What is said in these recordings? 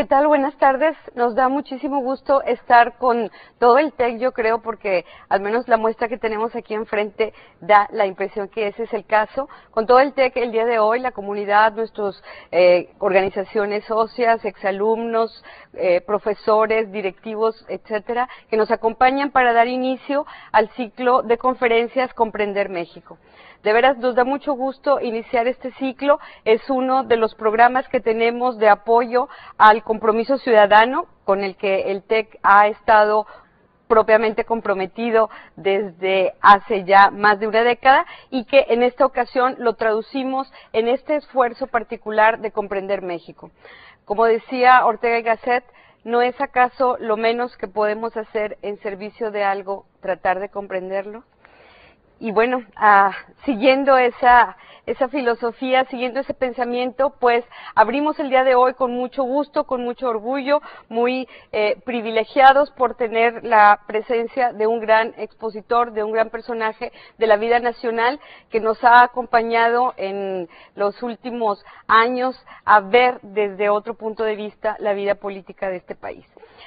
¿Qué tal? Buenas tardes. Nos da muchísimo gusto estar con todo el TEC, yo creo, porque al menos la muestra que tenemos aquí enfrente da la impresión que ese es el caso. Con todo el TEC el día de hoy, la comunidad, nuestras organizaciones socias, exalumnos, profesores, directivos, etcétera, que nos acompañan para dar inicio al ciclo de conferencias Comprender México. De veras, nos da mucho gusto iniciar este ciclo. Es uno de los programas que tenemos de apoyo al compromiso ciudadano con el que el TEC ha estado propiamente comprometido desde hace ya más de una década y que en esta ocasión lo traducimos en este esfuerzo particular de Comprender México. Como decía Ortega y Gasset, ¿no es acaso lo menos que podemos hacer en servicio de algo tratar de comprenderlo? Y bueno, siguiendo esa filosofía, siguiendo ese pensamiento, pues abrimos el día de hoy con mucho gusto, con mucho orgullo, muy privilegiados por tener la presencia de un gran expositor, de un gran personaje de la vida nacional que nos ha acompañado en los últimos años a ver desde otro punto de vista la vida política de este país.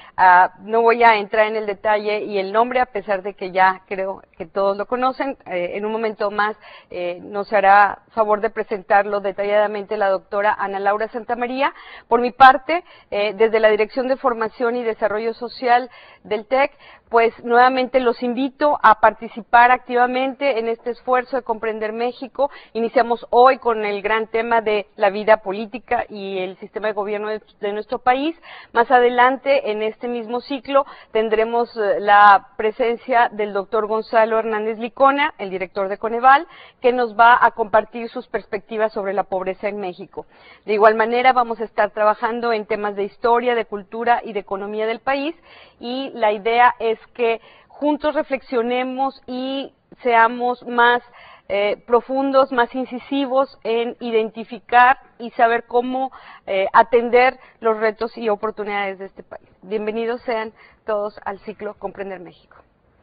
No voy a entrar en el detalle y el nombre, a pesar de que ya creo que todos lo conocen. En un momento más nos hará favor de presentarlo detalladamente la doctora Ana Laura Santamaría. Por mi parte, desde la Dirección de Formación y Desarrollo Social del TEC, pues nuevamente los invito a participar activamente en este esfuerzo de Comprender México. Iniciamos hoy con el gran tema de la vida política y el sistema de gobierno de nuestro país. Más adelante, en este mismo ciclo, tendremos la presencia del doctor Gonzalo Hernández Licona, el director de Coneval, que nos va a compartir sus perspectivas sobre la pobreza en México. De igual manera, vamos a estar trabajando en temas de historia, de cultura y de economía del país, y la idea es que juntos reflexionemos y seamos más profundos, más incisivos en identificar y saber cómo atender los retos y oportunidades de este país. Bienvenidos sean todos al ciclo Comprender México.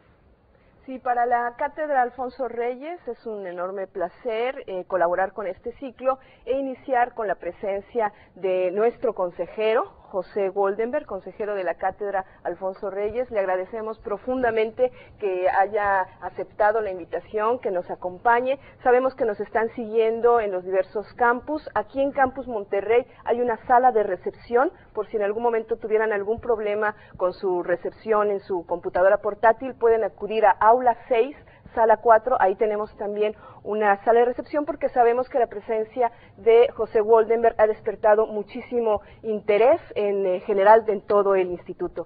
Sí, para la Cátedra Alfonso Reyes es un enorme placer colaborar con este ciclo e iniciar con la presencia de nuestro consejero, José Goldenberg, consejero de la Cátedra Alfonso Reyes. Le agradecemos profundamente que haya aceptado la invitación, que nos acompañe. Sabemos que nos están siguiendo en los diversos campus. Aquí en Campus Monterrey hay una sala de recepción, por si en algún momento tuvieran algún problema con su recepción en su computadora portátil, pueden acudir a Aula 6, Sala 4, ahí tenemos también una sala de recepción porque sabemos que la presencia de José Goldenberg ha despertado muchísimo interés en general en todo el instituto.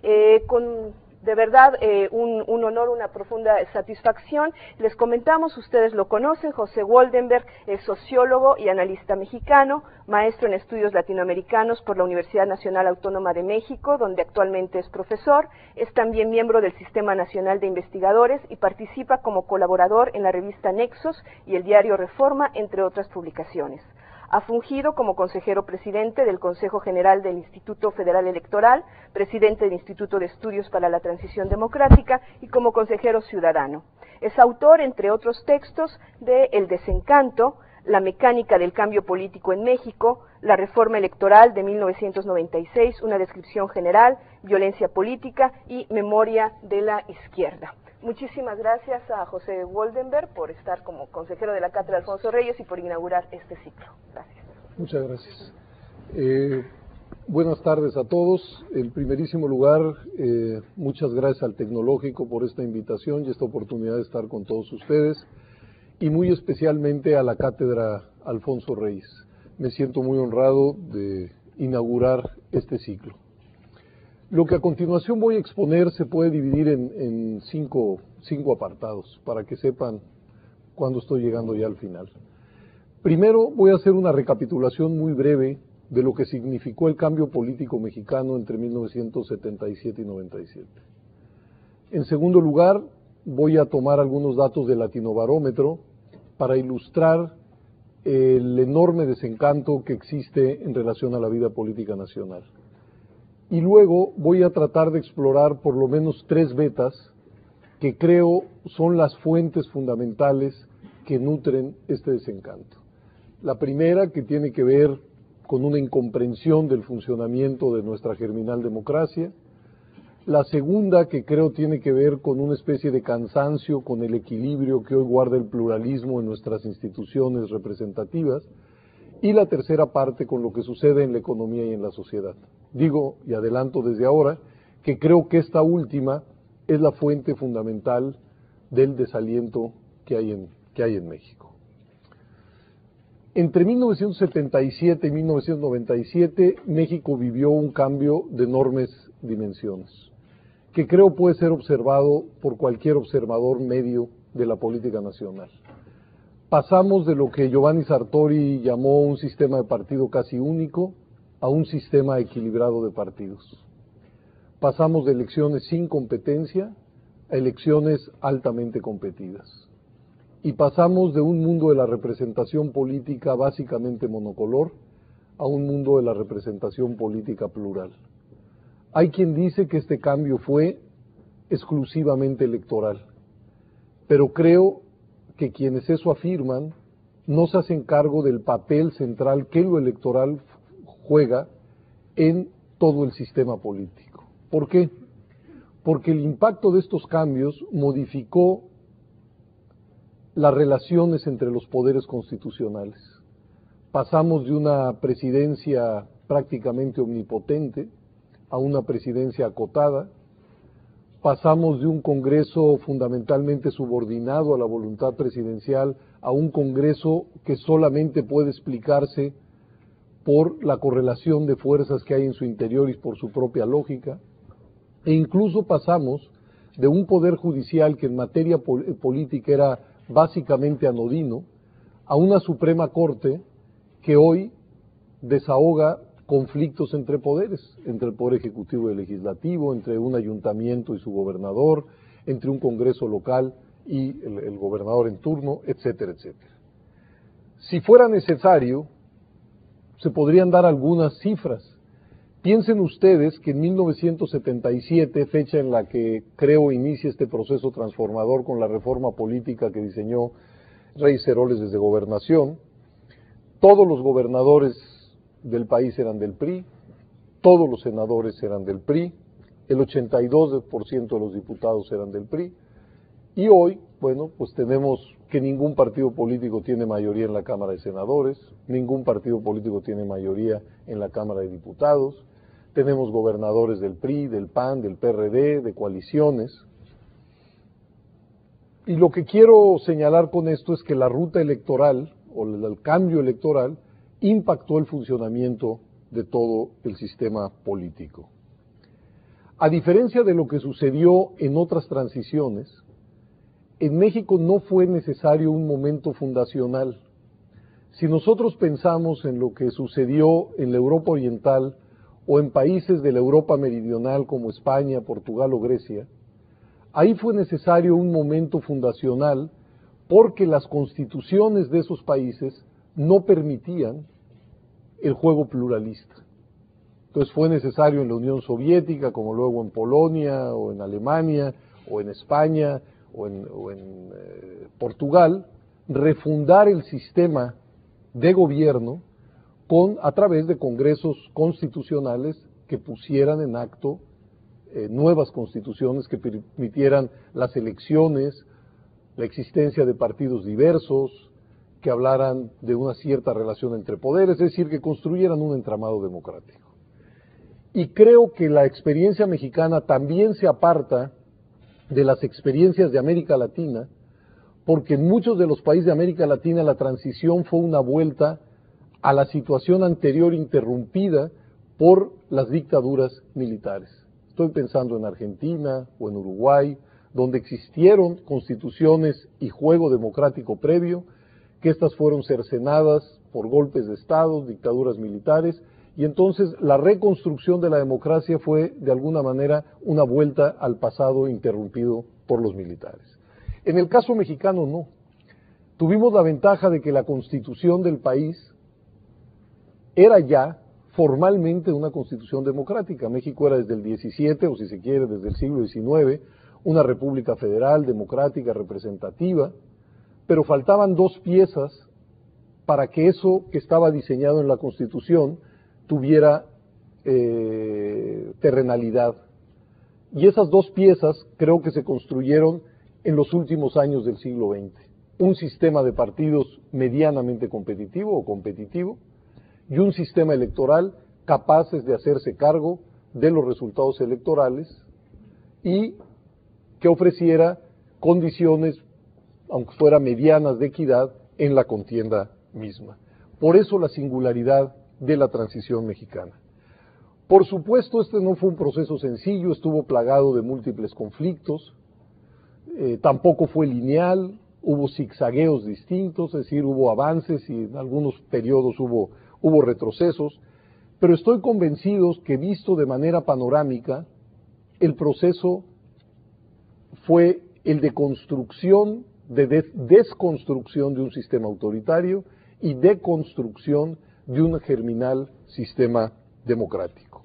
De verdad, un honor, una profunda satisfacción. Les comentamos, ustedes lo conocen, José Goldenberg es sociólogo y analista mexicano, maestro en estudios latinoamericanos por la Universidad Nacional Autónoma de México, donde actualmente es profesor. Es también miembro del Sistema Nacional de Investigadores y participa como colaborador en la revista Nexos y el diario Reforma, entre otras publicaciones. Ha fungido como consejero presidente del Consejo General del Instituto Federal Electoral, presidente del Instituto de Estudios para la Transición Democrática y como consejero ciudadano. Es autor, entre otros textos, de El desencanto, La mecánica del cambio político en México, La reforma electoral de 1996, una descripción general, Violencia política y Memoria de la izquierda. Muchísimas gracias a José Goldenberg por estar como consejero de la Cátedra Alfonso Reyes y por inaugurar este ciclo. Gracias. Muchas gracias. Buenas tardes a todos. En primerísimo lugar, muchas gracias al Tecnológico por esta invitación y esta oportunidad de estar con todos ustedes, y muy especialmente a la Cátedra Alfonso Reyes. Me siento muy honrado de inaugurar este ciclo. Lo que a continuación voy a exponer se puede dividir en cinco apartados, para que sepan cuándo estoy llegando ya al final. Primero voy a hacer una recapitulación muy breve de lo que significó el cambio político mexicano entre 1977 y 97. En segundo lugar, voy a tomar algunos datos del Latinobarómetro para ilustrar el enorme desencanto que existe en relación a la vida política nacional. Y luego voy a tratar de explorar por lo menos 3 vetas que creo son las fuentes fundamentales que nutren este desencanto. La primera, que tiene que ver con una incomprensión del funcionamiento de nuestra germinal democracia. La segunda, que creo tiene que ver con una especie de cansancio con el equilibrio que hoy guarda el pluralismo en nuestras instituciones representativas. Y la tercera parte, con lo que sucede en la economía y en la sociedad. Digo, y adelanto desde ahora, que creo que esta última es la fuente fundamental del desaliento que hay en México. Entre 1977 y 1997, México vivió un cambio de enormes dimensiones, que creo puede ser observado por cualquier observador medio de la política nacional. Pasamos de lo que Giovanni Sartori llamó un sistema de partido casi único a un sistema equilibrado de partidos. Pasamos de elecciones sin competencia a elecciones altamente competidas. Y pasamos de un mundo de la representación política básicamente monocolor a un mundo de la representación política plural. Hay quien dice que este cambio fue exclusivamente electoral, pero creo que quienes eso afirman no se hacen cargo del papel central que lo electoral juega en todo el sistema político. ¿Por qué? Porque el impacto de estos cambios modificó las relaciones entre los poderes constitucionales. Pasamos de una presidencia prácticamente omnipotente a una presidencia acotada. Pasamos de un Congreso fundamentalmente subordinado a la voluntad presidencial a un Congreso que solamente puede explicarse por la correlación de fuerzas que hay en su interior y por su propia lógica. E incluso pasamos de un poder judicial que en materia política era básicamente anodino a una Suprema Corte que hoy desahoga conflictos entre poderes, entre el Poder Ejecutivo y el Legislativo, entre un ayuntamiento y su gobernador, entre un Congreso local y el gobernador en turno, etcétera, etcétera. Si fuera necesario, se podrían dar algunas cifras. Piensen ustedes que en 1977, fecha en la que creo inicia este proceso transformador con la reforma política que diseñó Reyes Heroles desde Gobernación, todos los gobernadores del país eran del PRI, todos los senadores eran del PRI, el 82% de los diputados eran del PRI, y hoy, bueno, pues tenemos que ningún partido político tiene mayoría en la Cámara de Senadores, ningún partido político tiene mayoría en la Cámara de Diputados, tenemos gobernadores del PRI, del PAN, del PRD, de coaliciones. Y lo que quiero señalar con esto es que la ruta electoral, o el cambio electoral, impactó el funcionamiento de todo el sistema político. A diferencia de lo que sucedió en otras transiciones, en México no fue necesario un momento fundacional. Si nosotros pensamos en lo que sucedió en la Europa Oriental o en países de la Europa Meridional como España, Portugal o Grecia, ahí fue necesario un momento fundacional porque las constituciones de esos países no permitían el juego pluralista. Entonces fue necesario en la Unión Soviética, como luego en Polonia, o en Alemania, o en España, o en Portugal, refundar el sistema de gobierno a través de congresos constitucionales que pusieran en acto nuevas constituciones que permitieran las elecciones, la existencia de partidos diversos, que hablaran de una cierta relación entre poderes, es decir, que construyeran un entramado democrático. Y creo que la experiencia mexicana también se aparta de las experiencias de América Latina, porque en muchos de los países de América Latina la transición fue una vuelta a la situación anterior interrumpida por las dictaduras militares. Estoy pensando en Argentina o en Uruguay, donde existieron constituciones y juego democrático previo, que estas fueron cercenadas por golpes de Estado, dictaduras militares, y entonces la reconstrucción de la democracia fue, de alguna manera, una vuelta al pasado interrumpido por los militares. En el caso mexicano, no. Tuvimos la ventaja de que la constitución del país era ya formalmente una constitución democrática. México era desde el 17, o si se quiere, desde el siglo XIX, una república federal, democrática, representativa, pero faltaban dos piezas para que eso que estaba diseñado en la Constitución tuviera terrenalidad. Y esas dos piezas creo que se construyeron en los últimos años del siglo XX. Un sistema de partidos medianamente competitivo o competitivo y un sistema electoral capaces de hacerse cargo de los resultados electorales y que ofreciera condiciones, aunque fuera medianas, de equidad en la contienda misma. Por eso la singularidad de la transición mexicana. Por supuesto, este no fue un proceso sencillo, estuvo plagado de múltiples conflictos, tampoco fue lineal, hubo zigzagueos distintos, es decir, hubo avances y en algunos periodos hubo retrocesos, pero estoy convencido que visto de manera panorámica, el proceso fue el de construcción, de desconstrucción de un sistema autoritario y de construcción de un germinal sistema democrático.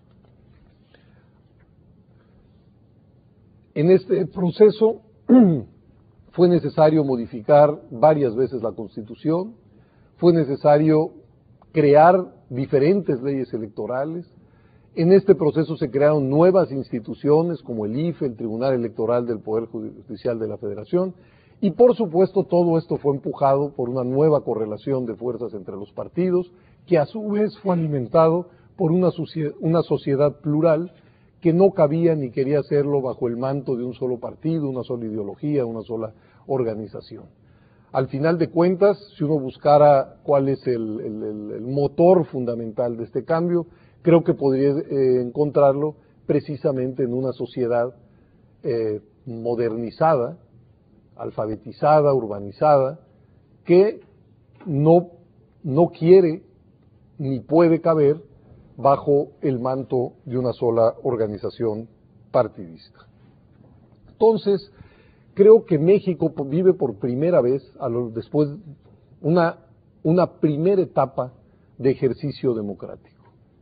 En este proceso fue necesario modificar varias veces la Constitución, fue necesario crear diferentes leyes electorales. En este proceso se crearon nuevas instituciones como el IFE, el Tribunal Electoral del Poder Judicial de la Federación, y por supuesto todo esto fue empujado por una nueva correlación de fuerzas entre los partidos, que a su vez fue alimentado por una sociedad plural que no cabía ni quería hacerlo bajo el manto de un solo partido, una sola ideología, una sola organización. Al final de cuentas, si uno buscara cuál es el motor fundamental de este cambio, creo que podría encontrarlo precisamente en una sociedad modernizada, alfabetizada, urbanizada, que no quiere ni puede caber bajo el manto de una sola organización partidista. Entonces, creo que México vive por primera vez, después, una primera etapa de ejercicio democrático.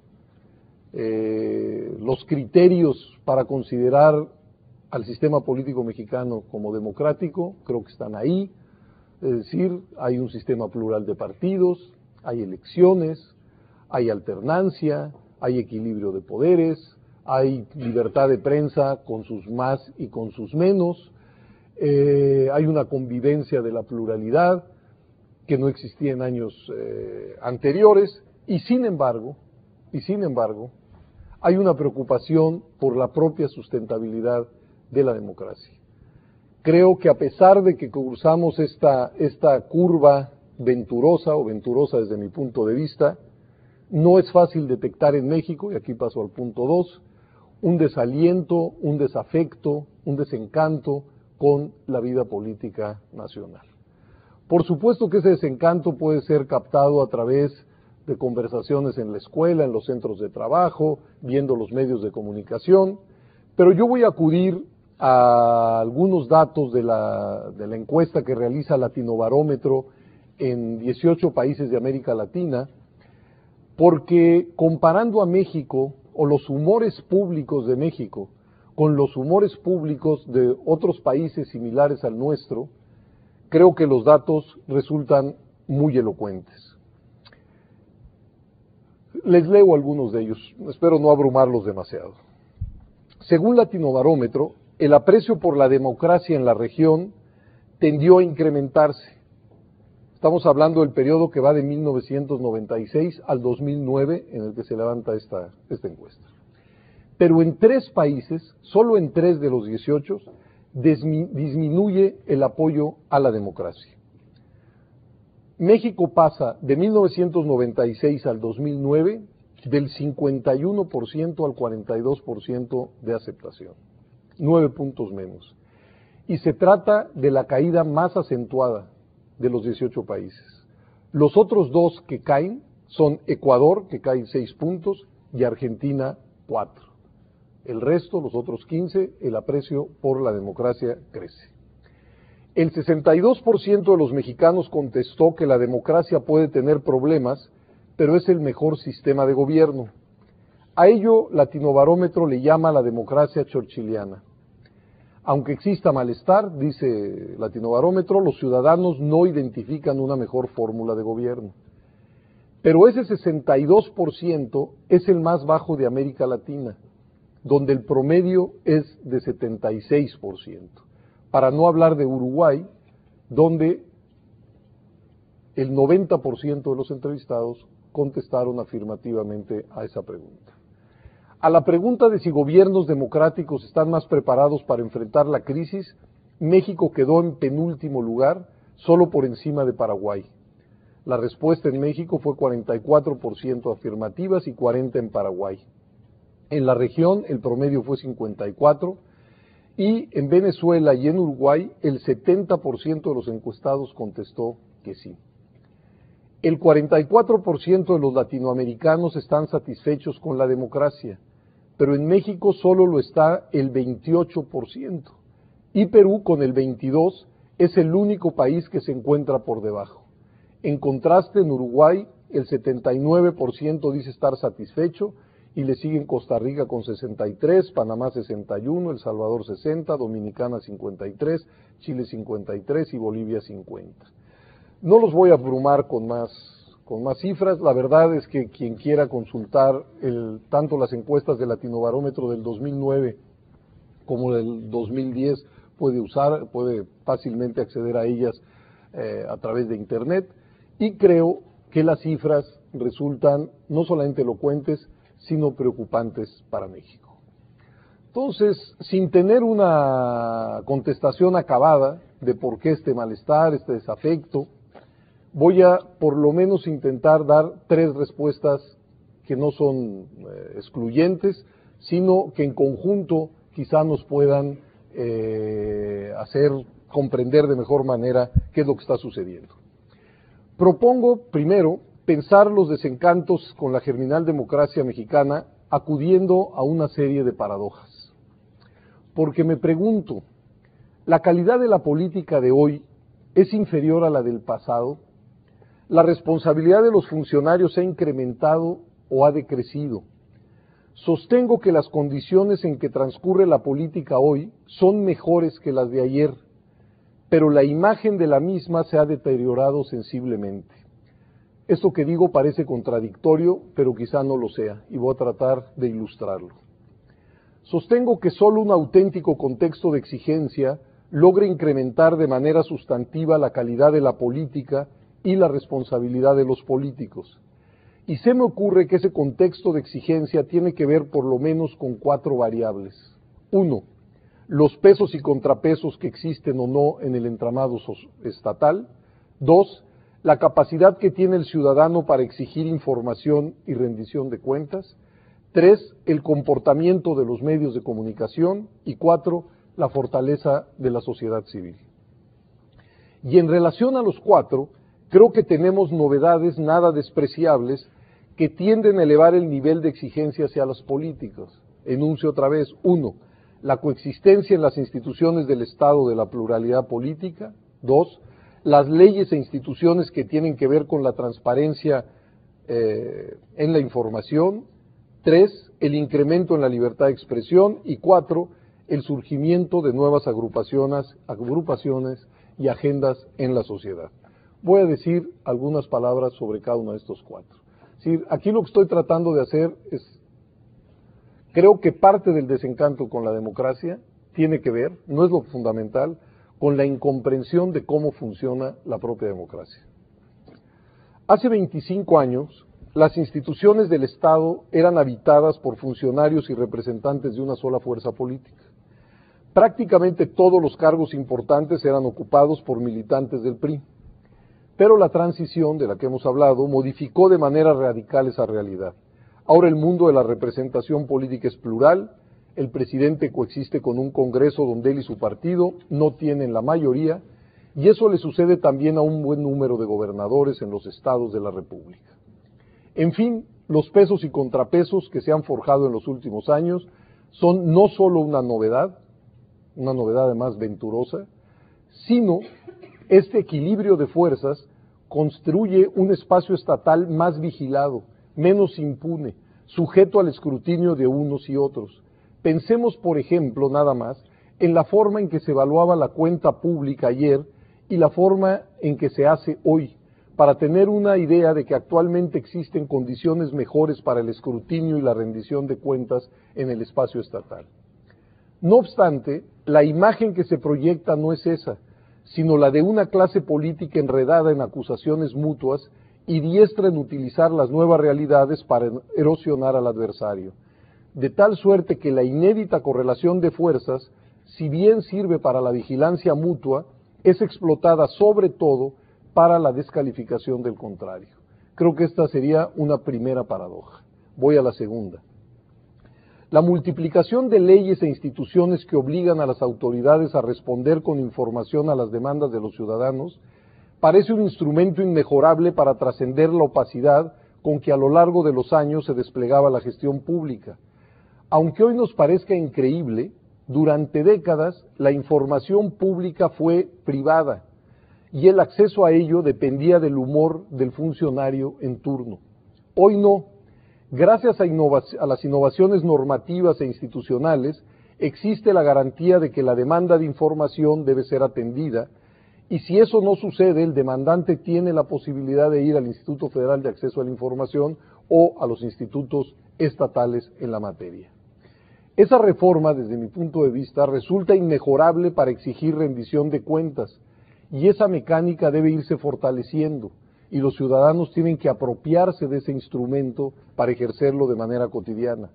Los criterios para considerar al sistema político mexicano como democrático creo que están ahí, es decir, hay un sistema plural de partidos, hay elecciones, hay alternancia, hay equilibrio de poderes, hay libertad de prensa con sus más y con sus menos, hay una convivencia de la pluralidad que no existía en años anteriores, y sin embargo, hay una preocupación por la propia sustentabilidad de la democracia. Creo que a pesar de que cruzamos esta curva venturosa, o venturosa desde mi punto de vista, no es fácil detectar en México, y aquí paso al punto 2, un desaliento, un desafecto, un desencanto con la vida política nacional. Por supuesto que ese desencanto puede ser captado a través de conversaciones en la escuela, en los centros de trabajo, viendo los medios de comunicación, pero yo voy a acudir a algunos datos de la encuesta que realiza Latinobarómetro en 18 países de América Latina, porque comparando a México, o los humores públicos de México, con los humores públicos de otros países similares al nuestro, creo que los datos resultan muy elocuentes. Les leo algunos de ellos, espero no abrumarlos demasiado. Según Latinobarómetro, el aprecio por la democracia en la región tendió a incrementarse. Estamos hablando del periodo que va de 1996 al 2009 en el que se levanta esta encuesta. Pero en 3 países, solo en 3 de los 18, disminuye el apoyo a la democracia. México pasa de 1996 al 2009 del 51% al 42% de aceptación, 9 puntos menos. Y se trata de la caída más acentuada de los 18 países. Los otros 2 que caen son Ecuador, que cae 6 puntos, y Argentina 4. El resto, los otros 15, el aprecio por la democracia crece. El 62% de los mexicanos contestó que la democracia puede tener problemas, pero es el mejor sistema de gobierno. A ello, Latinobarómetro le llama la democracia churchilliana. Aunque exista malestar, dice Latinobarómetro, los ciudadanos no identifican una mejor fórmula de gobierno. Pero ese 62% es el más bajo de América Latina, donde el promedio es de 76%. Para no hablar de Uruguay, donde el 90% de los entrevistados contestaron afirmativamente a esa pregunta. A la pregunta de si gobiernos democráticos están más preparados para enfrentar la crisis, México quedó en penúltimo lugar, solo por encima de Paraguay. La respuesta en México fue 44% afirmativas y 40% en Paraguay. En la región el promedio fue 54%, y en Venezuela y en Uruguay el 70% de los encuestados contestó que sí. El 44% de los latinoamericanos están satisfechos con la democracia, pero en México solo lo está el 28%, y Perú, con el 22%, es el único país que se encuentra por debajo. En contraste, en Uruguay, el 79% dice estar satisfecho, y le siguen Costa Rica con 63%, Panamá 61%, El Salvador 60%, Dominicana 53%, Chile 53% y Bolivia 50%. No los voy a abrumar con más cifras. La verdad es que quien quiera consultar tanto las encuestas de Latinobarómetro del 2009 como del 2010 puede fácilmente acceder a ellas a través de Internet, y creo que las cifras resultan no solamente elocuentes, sino preocupantes para México. Entonces, sin tener una contestación acabada de por qué este malestar, este desafecto, voy a por lo menos intentar dar 3 respuestas que no son excluyentes, sino que en conjunto quizá nos puedan hacer comprender de mejor manera qué es lo que está sucediendo. Propongo, primero, pensar los desencantos con la germinal democracia mexicana acudiendo a una serie de paradojas. Porque me pregunto, ¿la calidad de la política de hoy es inferior a la del pasado? ¿La responsabilidad de los funcionarios ha incrementado o ha decrecido? Sostengo que las condiciones en que transcurre la política hoy son mejores que las de ayer, pero la imagen de la misma se ha deteriorado sensiblemente. Esto que digo parece contradictorio, pero quizá no lo sea, y voy a tratar de ilustrarlo. Sostengo que solo un auténtico contexto de exigencia logra incrementar de manera sustantiva la calidad de la política y la responsabilidad de los políticos. Y se me ocurre que ese contexto de exigencia tiene que ver por lo menos con 4 variables. 1. Los pesos y contrapesos que existen o no en el entramado estatal. 2. La capacidad que tiene el ciudadano para exigir información y rendición de cuentas. 3. El comportamiento de los medios de comunicación. Y 4. La fortaleza de la sociedad civil. Y en relación a los 4, creo que tenemos novedades nada despreciables que tienden a elevar el nivel de exigencia hacia los políticos. Enuncio otra vez. 1. La coexistencia en las instituciones del Estado de la pluralidad política. 2. Las leyes e instituciones que tienen que ver con la transparencia en la información. 3. El incremento en la libertad de expresión. Y 4. El surgimiento de nuevas agrupaciones y agendas en la sociedad. Voy a decir algunas palabras sobre cada uno de estos 4. Es decir, aquí lo que estoy tratando de hacer es, creo que parte del desencanto con la democracia tiene que ver, no es lo fundamental, con la incomprensión de cómo funciona la propia democracia. Hace 25 años, las instituciones del Estado eran habitadas por funcionarios y representantes de una sola fuerza política. Prácticamente todos los cargos importantes eran ocupados por militantes del PRI. Pero la transición, de la que hemos hablado, modificó de manera radical esa realidad. Ahora el mundo de la representación política es plural, el presidente coexiste con un Congreso donde él y su partido no tienen la mayoría, y eso le sucede también a un buen número de gobernadores en los estados de la República. En fin, los pesos y contrapesos que se han forjado en los últimos años son no solo una novedad además venturosa, sino este equilibrio de fuerzas construye un espacio estatal más vigilado, menos impune, sujeto al escrutinio de unos y otros. Pensemos, por ejemplo, nada más, en la forma en que se evaluaba la cuenta pública ayer y la forma en que se hace hoy, para tener una idea de que actualmente existen condiciones mejores para el escrutinio y la rendición de cuentas en el espacio estatal. No obstante, la imagen que se proyecta no es esa, sino la de una clase política enredada en acusaciones mutuas y diestra en utilizar las nuevas realidades para erosionar al adversario, de tal suerte que la inédita correlación de fuerzas, si bien sirve para la vigilancia mutua, es explotada sobre todo para la descalificación del contrario. Creo que esta sería una primera paradoja. Voy a la segunda. La multiplicación de leyes e instituciones que obligan a las autoridades a responder con información a las demandas de los ciudadanos parece un instrumento inmejorable para trascender la opacidad con que a lo largo de los años se desplegaba la gestión pública. Aunque hoy nos parezca increíble, durante décadas la información pública fue privada y el acceso a ello dependía del humor del funcionario en turno. Hoy no. Gracias a las innovaciones normativas e institucionales, existe la garantía de que la demanda de información debe ser atendida, y si eso no sucede, el demandante tiene la posibilidad de ir al Instituto Federal de Acceso a la Información o a los institutos estatales en la materia. Esa reforma, desde mi punto de vista, resulta inmejorable para exigir rendición de cuentas, y esa mecánica debe irse fortaleciendo, y los ciudadanos tienen que apropiarse de ese instrumento para ejercerlo de manera cotidiana.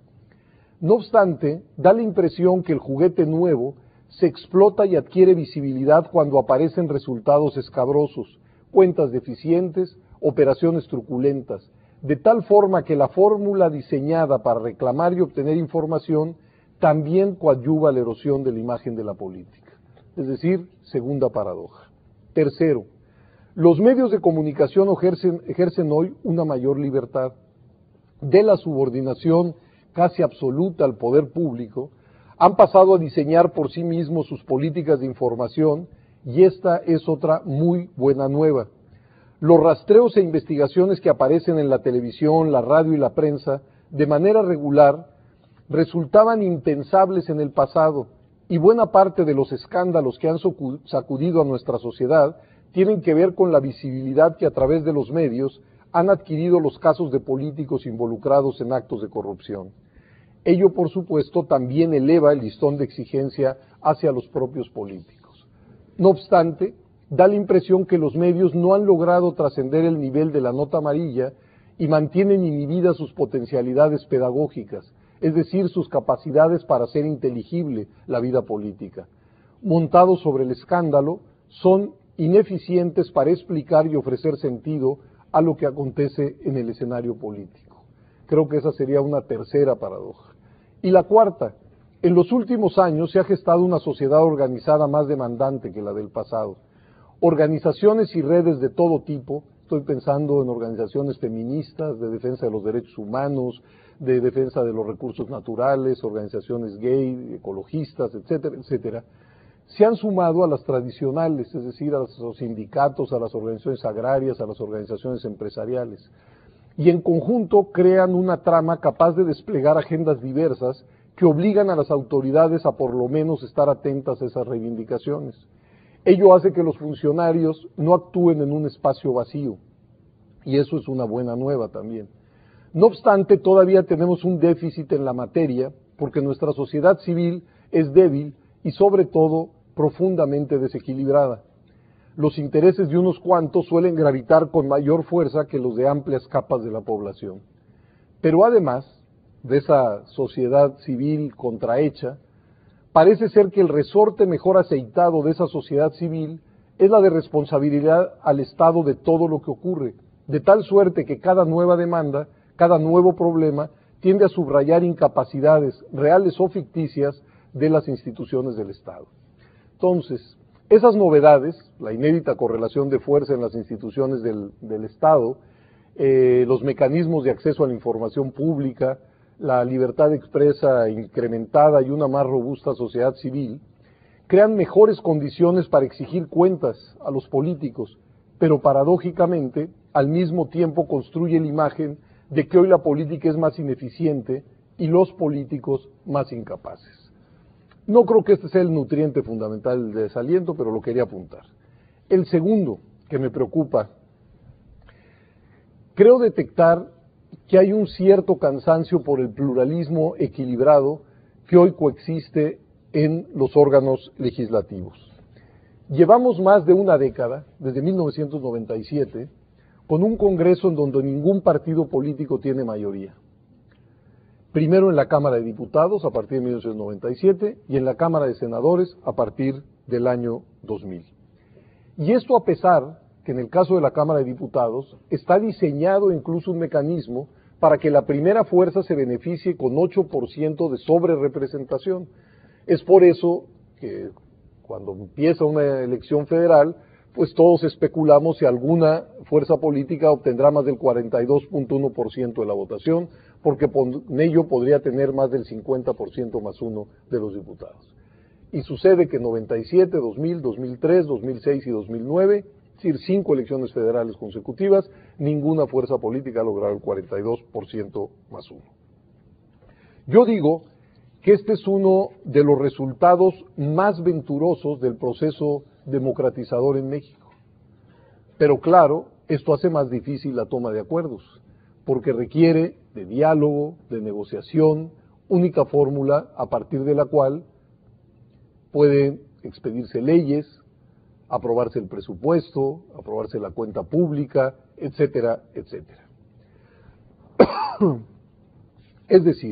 No obstante, da la impresión que el juguete nuevo se explota y adquiere visibilidad cuando aparecen resultados escabrosos, cuentas deficientes, operaciones truculentas, de tal forma que la fórmula diseñada para reclamar y obtener información también coadyuva la erosión de la imagen de la política. Es decir, segunda paradoja. Tercero, los medios de comunicación ejercen hoy una mayor libertad. De la subordinación casi absoluta al poder público, han pasado a diseñar por sí mismos sus políticas de información, y esta es otra muy buena nueva. Los rastreos e investigaciones que aparecen en la televisión, la radio y la prensa de manera regular resultaban impensables en el pasado, y buena parte de los escándalos que han sacudido a nuestra sociedad tienen que ver con la visibilidad que a través de los medios han adquirido los casos de políticos involucrados en actos de corrupción. Ello, por supuesto, también eleva el listón de exigencia hacia los propios políticos. No obstante, da la impresión que los medios no han logrado trascender el nivel de la nota amarilla y mantienen inhibidas sus potencialidades pedagógicas, es decir, sus capacidades para hacer inteligible la vida política. Montados sobre el escándalo, son ineficientes para explicar y ofrecer sentido a lo que acontece en el escenario político. Creo que esa sería una tercera paradoja. Y la cuarta, en los últimos años se ha gestado una sociedad organizada más demandante que la del pasado. Organizaciones y redes de todo tipo, estoy pensando en organizaciones feministas, de defensa de los derechos humanos, de defensa de los recursos naturales, organizaciones gay, ecologistas, etcétera, etcétera, se han sumado a las tradicionales, es decir, a los sindicatos, a las organizaciones agrarias, a las organizaciones empresariales, y en conjunto crean una trama capaz de desplegar agendas diversas que obligan a las autoridades a por lo menos estar atentas a esas reivindicaciones. Ello hace que los funcionarios no actúen en un espacio vacío, y eso es una buena nueva también. No obstante, todavía tenemos un déficit en la materia, porque nuestra sociedad civil es débil y sobre todo profundamente desequilibrada. Los intereses de unos cuantos suelen gravitar con mayor fuerza que los de amplias capas de la población. Pero además de esa sociedad civil contrahecha, parece ser que el resorte mejor aceitado de esa sociedad civil es la de responsabilidad al Estado de todo lo que ocurre, de tal suerte que cada nueva demanda, cada nuevo problema, tiende a subrayar incapacidades reales o ficticias de las instituciones del Estado. Entonces, esas novedades, la inédita correlación de fuerza en las instituciones del Estado, los mecanismos de acceso a la información pública, la libertad expresa incrementada y una más robusta sociedad civil, crean mejores condiciones para exigir cuentas a los políticos, pero paradójicamente, al mismo tiempo construye la imagen de que hoy la política es más ineficiente y los políticos más incapaces. No creo que este sea el nutriente fundamental del desaliento, pero lo quería apuntar. El segundo que me preocupa creo detectar que hay un cierto cansancio por el pluralismo equilibrado que hoy coexiste en los órganos legislativos. Llevamos más de una década, desde 1997, con un Congreso en donde ningún partido político tiene mayoría. Primero en la Cámara de Diputados a partir de 1997 y en la Cámara de Senadores a partir del año 2000. Y esto a pesar que en el caso de la Cámara de Diputados está diseñado incluso un mecanismo para que la primera fuerza se beneficie con 8% de sobrerepresentación. Es por eso que cuando empieza una elección federal, pues todos especulamos si alguna fuerza política obtendrá más del 42.1% de la votación, porque con ello podría tener más del 50% más uno de los diputados. Y sucede que en 97, 2000, 2003, 2006 y 2009, es decir, 5 elecciones federales consecutivas, ninguna fuerza política ha logrado el 42% más uno. Yo digo que este es uno de los resultados más venturosos del proceso democratizador en México. Pero claro, esto hace más difícil la toma de acuerdos, porque requiere de diálogo, de negociación, única fórmula a partir de la cual pueden expedirse leyes, aprobarse el presupuesto, aprobarse la cuenta pública, etcétera, etcétera. Es decir,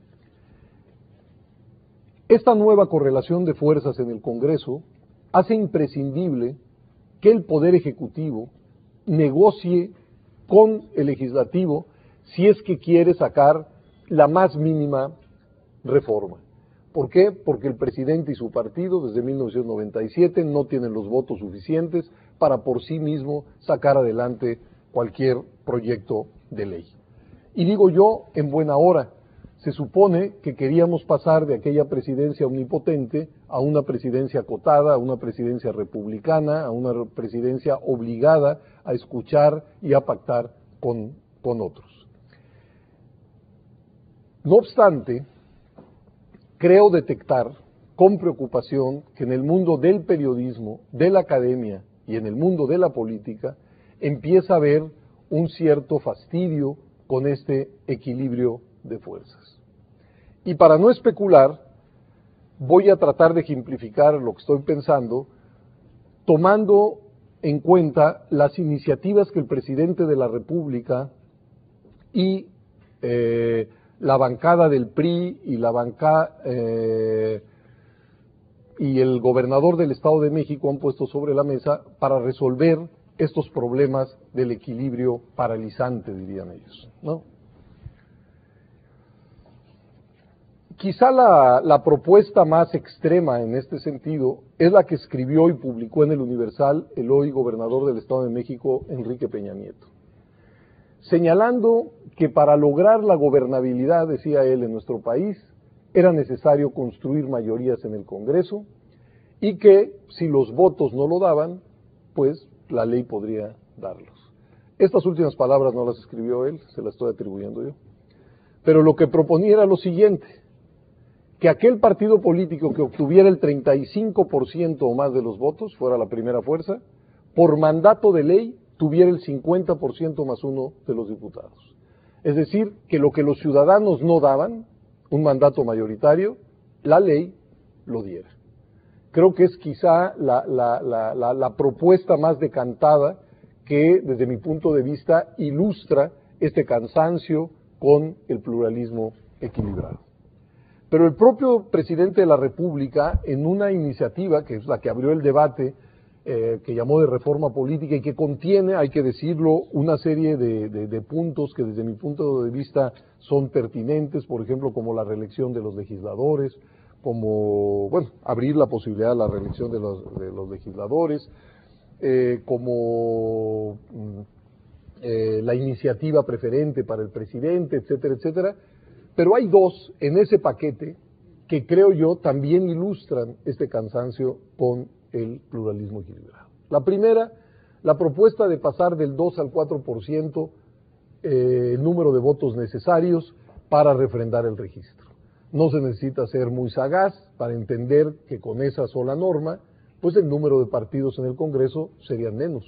esta nueva correlación de fuerzas en el Congreso hace imprescindible que el Poder Ejecutivo negocie con el Legislativo si es que quiere sacar la más mínima reforma. ¿Por qué? Porque el presidente y su partido desde 1997 no tienen los votos suficientes para por sí mismo sacar adelante cualquier proyecto de ley. Y digo yo en buena hora. Se supone que queríamos pasar de aquella presidencia omnipotente a una presidencia acotada, a una presidencia republicana, a una presidencia obligada a escuchar y a pactar con otros. No obstante, creo detectar con preocupación que en el mundo del periodismo, de la academia y en el mundo de la política empieza a haber un cierto fastidio con este equilibrio de fuerzas. Y para no especular, voy a tratar de ejemplificar lo que estoy pensando, tomando en cuenta las iniciativas que el presidente de la República y la bancada del PRI y la bancada y el gobernador del Estado de México han puesto sobre la mesa para resolver estos problemas del equilibrio paralizante, dirían ellos, ¿no? Quizá la propuesta más extrema en este sentido es la que escribió y publicó en el Universal el hoy gobernador del Estado de México, Enrique Peña Nieto, señalando que para lograr la gobernabilidad, decía él, en nuestro país, era necesario construir mayorías en el Congreso y que si los votos no lo daban, pues la ley podría darlos. Estas últimas palabras no las escribió él, se las estoy atribuyendo yo. Pero lo que proponía era lo siguiente: que aquel partido político que obtuviera el 35% o más de los votos, fuera la primera fuerza, por mandato de ley tuviera el 50% más uno de los diputados. Es decir, que lo que los ciudadanos no daban, un mandato mayoritario, la ley lo diera. Creo que es quizá la propuesta más decantada que, desde mi punto de vista, ilustra este cansancio con el pluralismo equilibrado. Pero el propio presidente de la República, en una iniciativa que es la que abrió el debate, que llamó de reforma política y que contiene, hay que decirlo, una serie de puntos que desde mi punto de vista son pertinentes, por ejemplo, como la reelección de los legisladores, como, bueno, abrir la posibilidad de la reelección de los legisladores, como la iniciativa preferente para el presidente, etcétera, etcétera. Pero hay dos en ese paquete que creo yo también ilustran este cansancio con el pluralismo equilibrado. La primera, la propuesta de pasar del 2 al 4% el número de votos necesarios para refrendar el registro. No se necesita ser muy sagaz para entender que con esa sola norma, pues el número de partidos en el Congreso serían menos,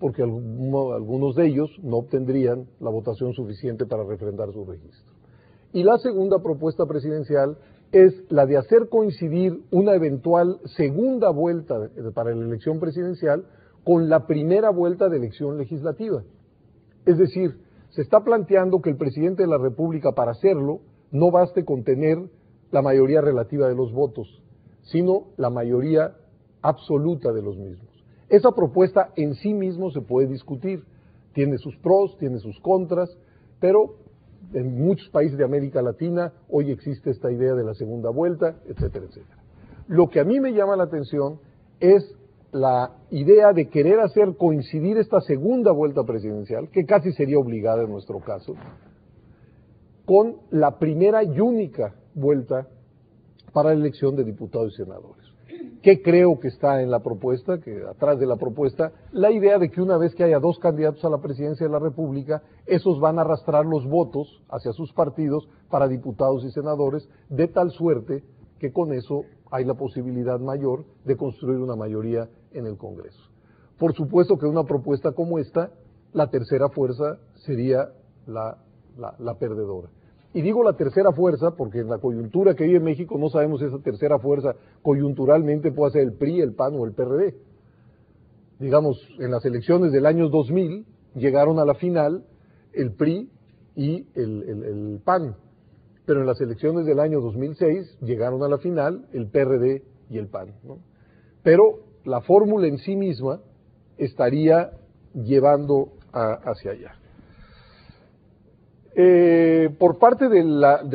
porque algunos de ellos no obtendrían la votación suficiente para refrendar su registro. Y la segunda propuesta presidencial es la de hacer coincidir una eventual segunda vuelta para la elección presidencial con la primera vuelta de elección legislativa. Es decir, se está planteando que el presidente de la República, para hacerlo, no baste con tener la mayoría relativa de los votos, sino la mayoría absoluta de los mismos. Esa propuesta en sí mismo se puede discutir, tiene sus pros, tiene sus contras, pero en muchos países de América Latina hoy existe esta idea de la segunda vuelta, etcétera, etcétera. Lo que a mí me llama la atención es la idea de querer hacer coincidir esta segunda vuelta presidencial, que casi sería obligada en nuestro caso, con la primera y única vuelta para la elección de diputados y senadores. ¿Qué creo que está en la propuesta? Que atrás de la propuesta, la idea de que una vez que haya dos candidatos a la presidencia de la República, esos van a arrastrar los votos hacia sus partidos para diputados y senadores, de tal suerte que con eso hay la posibilidad mayor de construir una mayoría en el Congreso. Por supuesto que una propuesta como esta, la tercera fuerza sería la perdedora. Y digo la tercera fuerza porque en la coyuntura que vive México no sabemos si esa tercera fuerza coyunturalmente puede ser el PRI, el PAN o el PRD. Digamos, en las elecciones del año 2000 llegaron a la final el PRI y el PAN, pero en las elecciones del año 2006 llegaron a la final el PRD y el PAN, ¿no? Pero la fórmula en sí misma estaría llevando hacia allá. Por parte de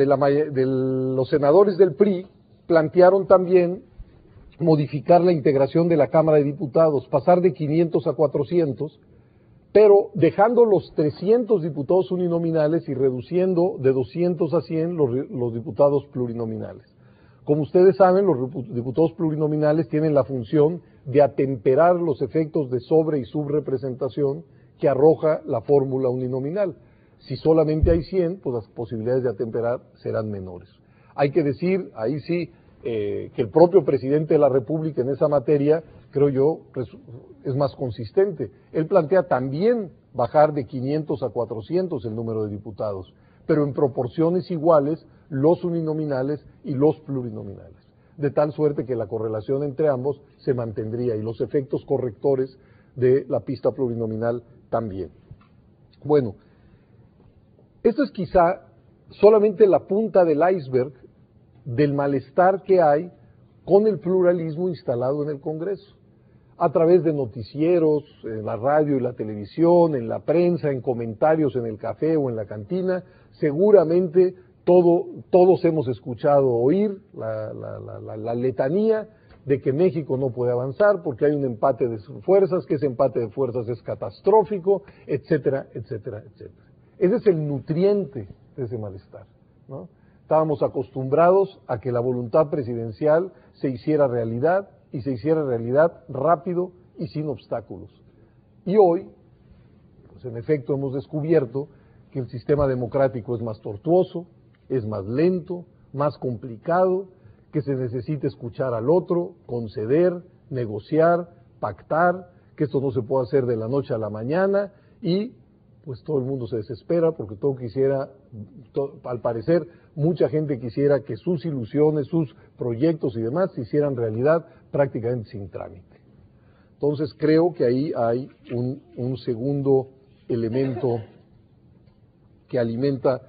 los senadores del PRI, plantearon también modificar la integración de la Cámara de Diputados, pasar de 500 a 400, pero dejando los 300 diputados uninominales y reduciendo de 200 a 100 los diputados plurinominales. Como ustedes saben, los diputados plurinominales tienen la función de atemperar los efectos de sobre y subrepresentación que arroja la fórmula uninominal. Si solamente hay 100, pues las posibilidades de atemperar serán menores. Hay que decir, ahí sí, que el propio presidente de la República en esa materia, creo yo, es más consistente. Él plantea también bajar de 500 a 400 el número de diputados, pero en proporciones iguales los uninominales y los plurinominales, de tal suerte que la correlación entre ambos se mantendría y los efectos correctores de la pista plurinominal también. Bueno, esto es quizá solamente la punta del iceberg del malestar que hay con el pluralismo instalado en el Congreso, a través de noticieros, en la radio y la televisión, en la prensa, en comentarios en el café o en la cantina. Seguramente todos hemos escuchado oír la letanía de que México no puede avanzar porque hay un empate de fuerzas, que ese empate de fuerzas es catastrófico, etcétera, etcétera, etcétera. Ese es el nutriente de ese malestar, ¿no? Estábamos acostumbrados a que la voluntad presidencial se hiciera realidad y se hiciera realidad rápido y sin obstáculos. Y hoy, pues en efecto hemos descubierto que el sistema democrático es más tortuoso, es más lento, más complicado, que se necesita escuchar al otro, conceder, negociar, pactar, que esto no se puede hacer de la noche a la mañana y pues todo el mundo se desespera porque al parecer, mucha gente quisiera que sus ilusiones, sus proyectos y demás se hicieran realidad prácticamente sin trámite. Entonces creo que ahí hay un segundo elemento que alimenta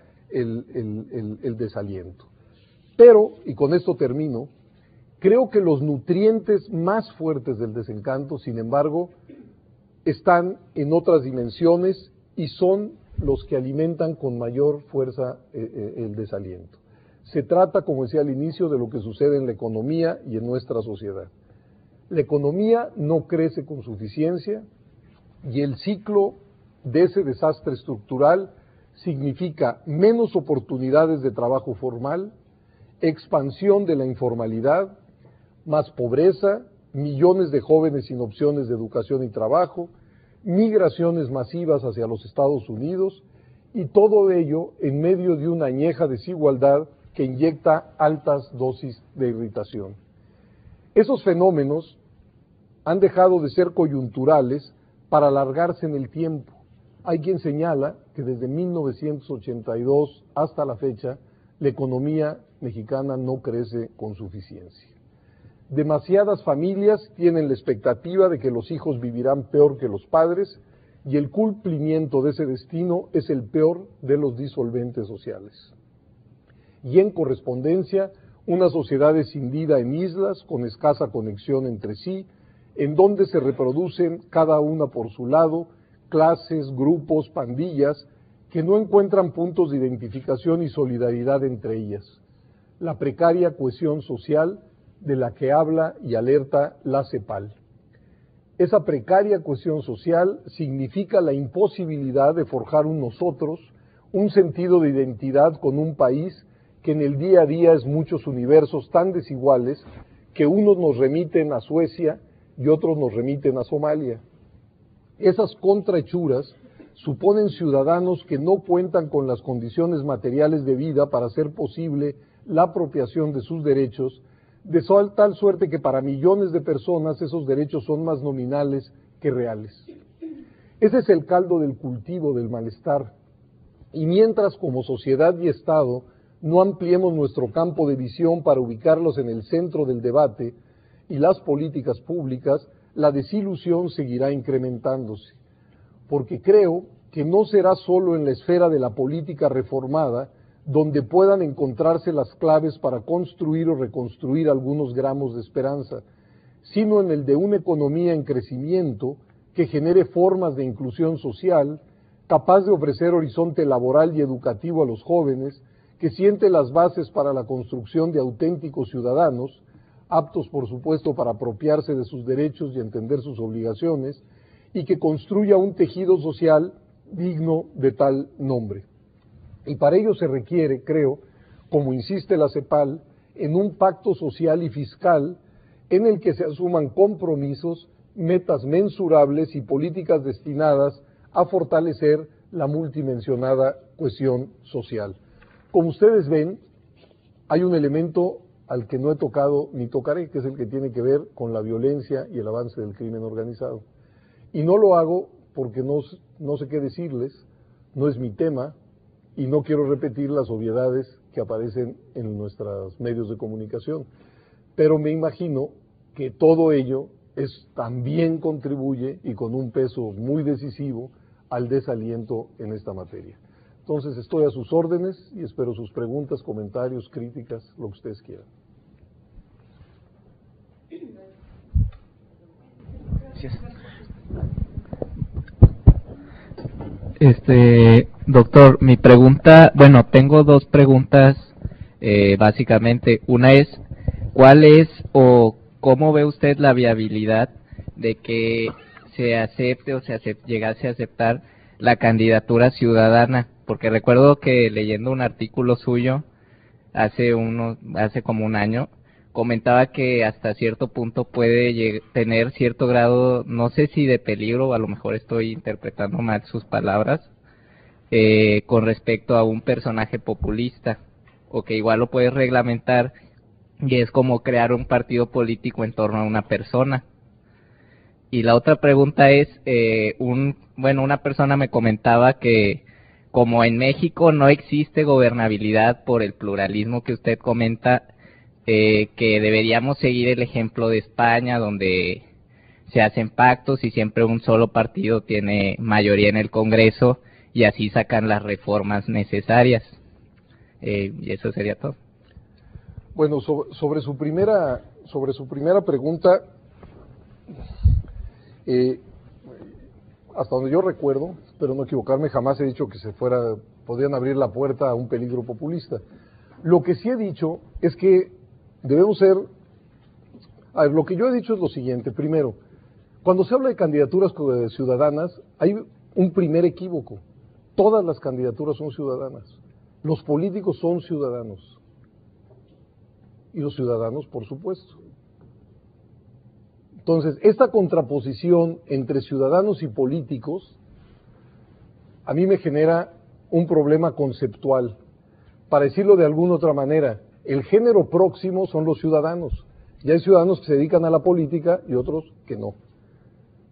el desaliento. Pero, y con esto termino, creo que los nutrientes más fuertes del desencanto, sin embargo, están en otras dimensiones y son los que alimentan con mayor fuerza el desaliento. Se trata, como decía al inicio, de lo que sucede en la economía y en nuestra sociedad. La economía no crece con suficiencia y el ciclo de ese desastre estructural significa menos oportunidades de trabajo formal, expansión de la informalidad, más pobreza, millones de jóvenes sin opciones de educación y trabajo, migraciones masivas hacia los Estados Unidos y todo ello en medio de una añeja desigualdad que inyecta altas dosis de irritación. Esos fenómenos han dejado de ser coyunturales para alargarse en el tiempo. Hay quien señala que desde 1982 hasta la fecha, la economía mexicana no crece con suficiencia. Demasiadas familias tienen la expectativa de que los hijos vivirán peor que los padres y el cumplimiento de ese destino es el peor de los disolventes sociales. Y en correspondencia, una sociedad escindida en islas con escasa conexión entre sí, en donde se reproducen cada una por su lado clases, grupos, pandillas, que no encuentran puntos de identificación y solidaridad entre ellas. La precaria cohesión social de la que habla y alerta la CEPAL. Esa precaria cohesión social significa la imposibilidad de forjar un nosotros, un sentido de identidad con un país que en el día a día es muchos universos tan desiguales que unos nos remiten a Suecia y otros nos remiten a Somalia. Esas contrahechuras suponen ciudadanos que no cuentan con las condiciones materiales de vida para hacer posible la apropiación de sus derechos, de tal suerte que para millones de personas esos derechos son más nominales que reales. Ese es el caldo del cultivo del malestar. Y mientras como sociedad y Estado no ampliemos nuestro campo de visión para ubicarlos en el centro del debate y las políticas públicas, la desilusión seguirá incrementándose. Porque creo que no será solo en la esfera de la política reformada donde puedan encontrarse las claves para construir o reconstruir algunos gramos de esperanza, sino en el de una economía en crecimiento que genere formas de inclusión social, capaz de ofrecer horizonte laboral y educativo a los jóvenes, que siente las bases para la construcción de auténticos ciudadanos, aptos por supuesto para apropiarse de sus derechos y entender sus obligaciones, y que construya un tejido social digno de tal nombre. Y para ello se requiere, creo, como insiste la CEPAL, en un pacto social y fiscal en el que se asuman compromisos, metas mensurables y políticas destinadas a fortalecer la multimencionada cohesión social. Como ustedes ven, hay un elemento al que no he tocado ni tocaré, que es el que tiene que ver con la violencia y el avance del crimen organizado. Y no lo hago porque no sé qué decirles, no es mi tema, y no quiero repetir las obviedades que aparecen en nuestros medios de comunicación. Pero me imagino que todo ello también contribuye y con un peso muy decisivo al desaliento en esta materia. Entonces estoy a sus órdenes y espero sus preguntas, comentarios, críticas, lo que ustedes quieran. Doctor, mi pregunta, bueno, tengo dos preguntas básicamente. Una es, ¿cuál es o cómo ve usted la viabilidad de que se acepte o llegase a aceptar la candidatura ciudadana? Porque recuerdo que leyendo un artículo suyo hace como un año, comentaba que hasta cierto punto puede tener cierto grado, no sé si de peligro, o a lo mejor estoy interpretando mal sus palabras, con respecto a un personaje populista, o que igual lo puede reglamentar, y es como crear un partido político en torno a una persona. Y la otra pregunta es, una persona me comentaba que como en México no existe gobernabilidad por el pluralismo que usted comenta, que deberíamos seguir el ejemplo de España, donde se hacen pactos y siempre un solo partido tiene mayoría en el Congreso y así sacan las reformas necesarias. Y eso sería todo. Bueno, sobre su primera pregunta, hasta donde yo recuerdo, espero no equivocarme, jamás he dicho que podrían abrir la puerta a un peligro populista. Lo que sí he dicho es que debemos ser... A ver, lo que yo he dicho es lo siguiente. Primero, cuando se habla de candidaturas ciudadanas, hay un primer equívoco. Todas las candidaturas son ciudadanas. Los políticos son ciudadanos. Y los ciudadanos, por supuesto. Entonces, esta contraposición entre ciudadanos y políticos a mí me genera un problema conceptual. Para decirlo de alguna otra manera, el género próximo son los ciudadanos. Y hay ciudadanos que se dedican a la política y otros que no.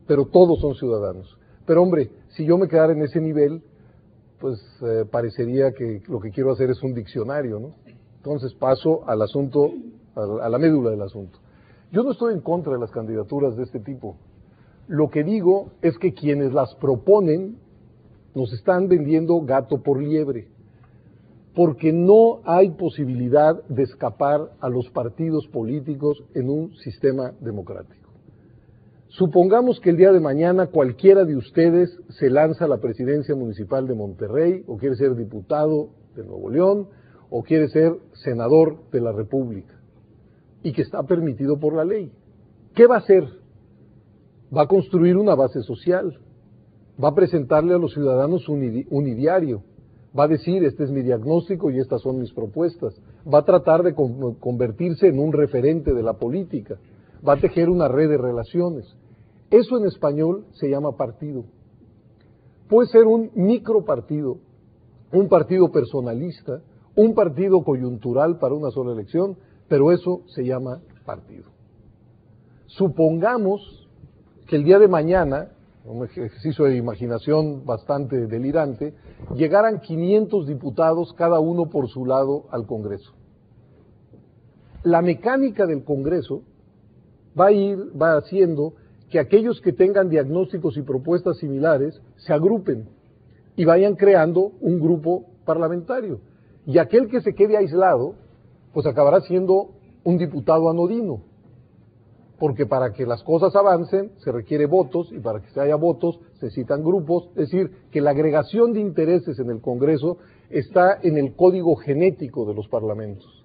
pero todos son ciudadanos. Pero hombre, si yo me quedara en ese nivel, pues parecería que lo que quiero hacer es un diccionario, ¿no? Entonces paso al asunto, a la médula del asunto. Yo no estoy en contra de las candidaturas de este tipo. Lo que digo es que quienes las proponen nos están vendiendo gato por liebre, porque no hay posibilidad de escapar a los partidos políticos en un sistema democrático. Supongamos que el día de mañana cualquiera de ustedes se lanza a la presidencia municipal de Monterrey, o quiere ser diputado de Nuevo León, o quiere ser senador de la República, y que está permitido por la ley. ¿Qué va a hacer? Va a construir una base social, va a presentarle a los ciudadanos un ideario, va a decir, este es mi diagnóstico y estas son mis propuestas, va a tratar de convertirse en un referente de la política, va a tejer una red de relaciones. Eso en español se llama partido. Puede ser un micropartido, un partido personalista, un partido coyuntural para una sola elección, pero eso se llama partido. Supongamos que el día de mañana, un ejercicio de imaginación bastante delirante, llegaran 500 diputados, cada uno por su lado, al Congreso. La mecánica del Congreso va haciendo que aquellos que tengan diagnósticos y propuestas similares se agrupen y vayan creando un grupo parlamentario. Y aquel que se quede aislado, pues acabará siendo un diputado anodino, porque para que las cosas avancen se requiere votos, y para que se haya votos se necesitan grupos, es decir, que la agregación de intereses en el Congreso está en el código genético de los parlamentos.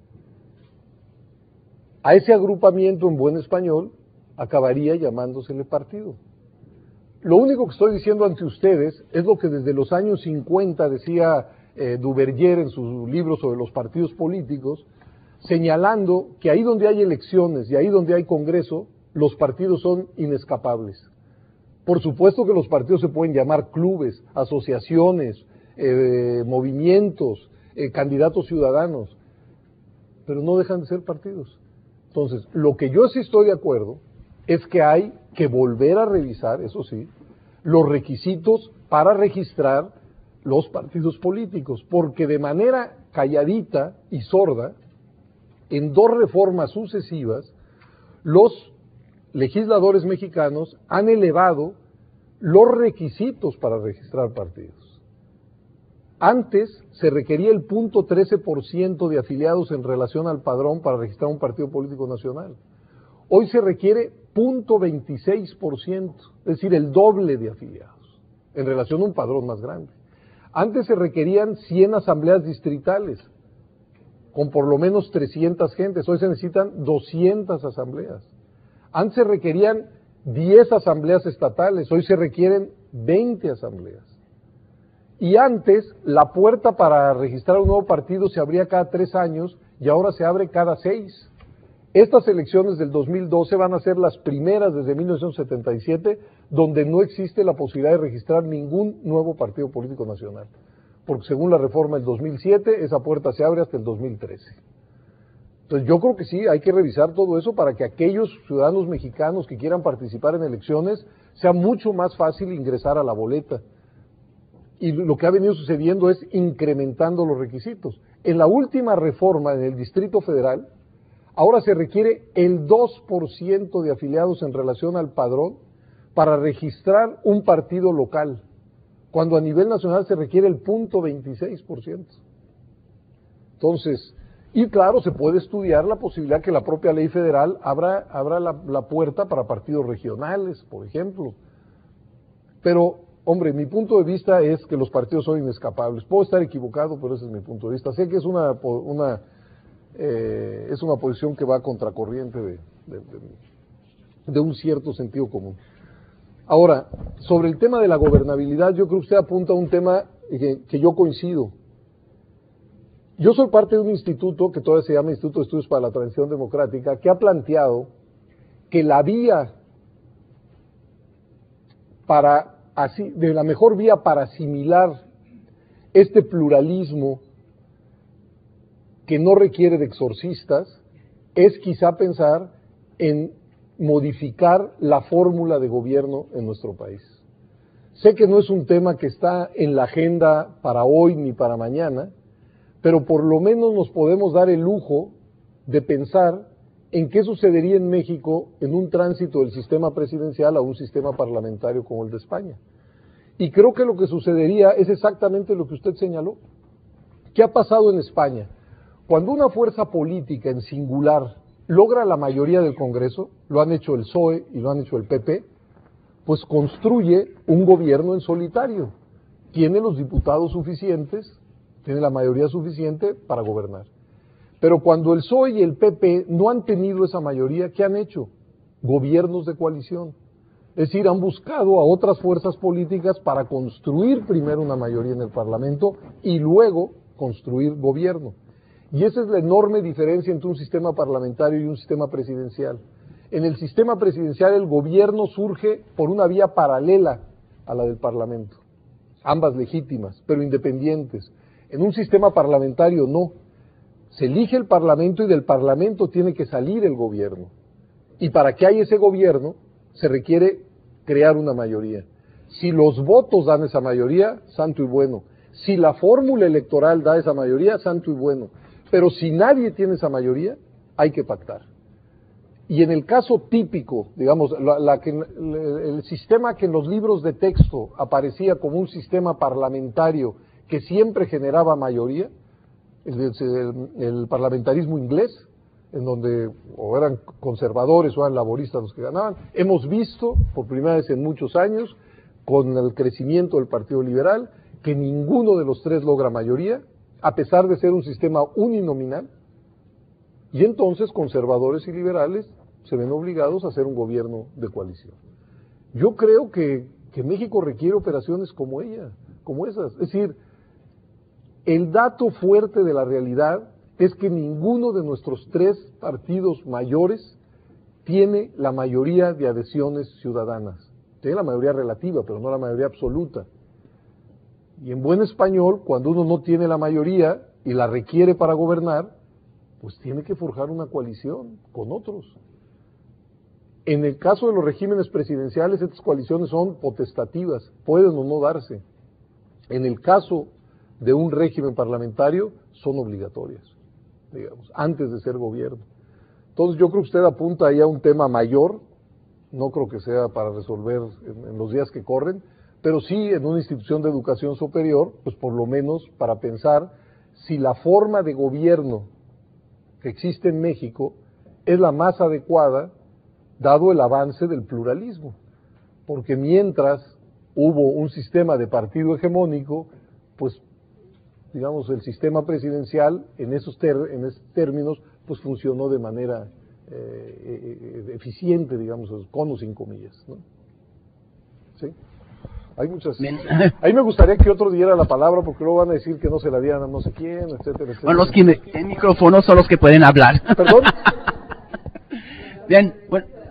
A ese agrupamiento, en buen español, acabaría llamándosele partido. Lo único que estoy diciendo ante ustedes es lo que desde los años 50 decía Duverger en su libro sobre los partidos políticos, señalando que ahí donde hay elecciones y ahí donde hay Congreso, los partidos son inescapables. Por supuesto que los partidos se pueden llamar clubes, asociaciones, movimientos, candidatos ciudadanos, pero no dejan de ser partidos. Entonces, lo que yo sí estoy de acuerdo es que hay que volver a revisar, eso sí, los requisitos para registrar los partidos políticos, porque de manera calladita y sorda, en dos reformas sucesivas, los legisladores mexicanos han elevado los requisitos para registrar partidos. Antes se requería el 0.13% de afiliados en relación al padrón para registrar un partido político nacional. Hoy se requiere 0.26%, es decir, el doble de afiliados, en relación a un padrón más grande. Antes se requerían 100 asambleas distritales, con por lo menos 300 gentes, hoy se necesitan 200 asambleas. Antes se requerían 10 asambleas estatales, hoy se requieren 20 asambleas. Y antes la puerta para registrar un nuevo partido se abría cada 3 años y ahora se abre cada 6. Estas elecciones del 2012 van a ser las primeras desde 1977 donde no existe la posibilidad de registrar ningún nuevo partido político nacional, porque según la reforma del 2007, esa puerta se abre hasta el 2013. Entonces yo creo que sí, hay que revisar todo eso para que aquellos ciudadanos mexicanos que quieran participar en elecciones sea mucho más fácil ingresar a la boleta. Y lo que ha venido sucediendo es incrementando los requisitos. En la última reforma en el Distrito Federal, ahora se requiere el 2% de afiliados en relación al padrón para registrar un partido local, cuando a nivel nacional se requiere el 0.26%. Entonces, y claro, se puede estudiar la posibilidad que la propia ley federal abra la puerta para partidos regionales, por ejemplo. Pero, hombre, mi punto de vista es que los partidos son inescapables. Puedo estar equivocado, pero ese es mi punto de vista. Sé que es una posición que va a contracorriente de un cierto sentido común. Ahora, sobre el tema de la gobernabilidad, yo creo que usted apunta a un tema que yo coincido. Yo soy parte de un instituto que todavía se llama Instituto de Estudios para la Transición Democrática, que ha planteado que la mejor vía para asimilar este pluralismo que no requiere de exorcistas es quizá pensar en modificar la fórmula de gobierno en nuestro país. Sé que no es un tema que está en la agenda para hoy ni para mañana, pero por lo menos nos podemos dar el lujo de pensar en qué sucedería en México en un tránsito del sistema presidencial a un sistema parlamentario como el de España. Y creo que lo que sucedería es exactamente lo que usted señaló. ¿Qué ha pasado en España? Cuando una fuerza política en singular logra la mayoría del Congreso, lo han hecho el PSOE y lo han hecho el PP, pues construye un gobierno en solitario. Tiene los diputados suficientes, tiene la mayoría suficiente para gobernar. Pero cuando el PSOE y el PP no han tenido esa mayoría, ¿qué han hecho? Gobiernos de coalición. Es decir, han buscado a otras fuerzas políticas para construir primero una mayoría en el Parlamento y luego construir gobierno. Y esa es la enorme diferencia entre un sistema parlamentario y un sistema presidencial. En el sistema presidencial el gobierno surge por una vía paralela a la del Parlamento, ambas legítimas, pero independientes. En un sistema parlamentario no. Se elige el Parlamento y del Parlamento tiene que salir el gobierno. Y para que haya ese gobierno se requiere crear una mayoría. Si los votos dan esa mayoría, santo y bueno. Si la fórmula electoral da esa mayoría, santo y bueno. Pero si nadie tiene esa mayoría, hay que pactar. Y en el caso típico, digamos, el sistema que en los libros de texto aparecía como un sistema parlamentario que siempre generaba mayoría, el parlamentarismo inglés, en donde o eran conservadores o eran laboristas los que ganaban, hemos visto por primera vez en muchos años, con el crecimiento del Partido Liberal, que ninguno de los tres logra mayoría, a pesar de ser un sistema uninominal, y entonces conservadores y liberales se ven obligados a hacer un gobierno de coalición. Yo creo que México requiere operaciones como esas. Es decir, el dato fuerte de la realidad es que ninguno de nuestros tres partidos mayores tiene la mayoría de adhesiones ciudadanas. Tiene la mayoría relativa, pero no la mayoría absoluta. Y en buen español, cuando uno no tiene la mayoría y la requiere para gobernar, pues tiene que forjar una coalición con otros. En el caso de los regímenes presidenciales, estas coaliciones son potestativas, pueden o no darse. En el caso de un régimen parlamentario, son obligatorias, digamos, antes de ser gobierno. Entonces yo creo que usted apunta ahí a un tema mayor, no creo que sea para resolver en los días que corren, pero sí en una institución de educación superior, pues por lo menos para pensar si la forma de gobierno que existe en México es la más adecuada, dado el avance del pluralismo. Porque mientras hubo un sistema de partido hegemónico, pues digamos el sistema presidencial en esos términos pues funcionó de manera eficiente, digamos, con o sin comillas, ¿no? ¿Sí? Hay muchas. Ahí me gustaría que otro diera la palabra porque luego van a decir que no se la dieran a no sé quién, etcétera, etcétera. Bueno, los que en micrófono son los que pueden hablar. ¿Perdón? Bien,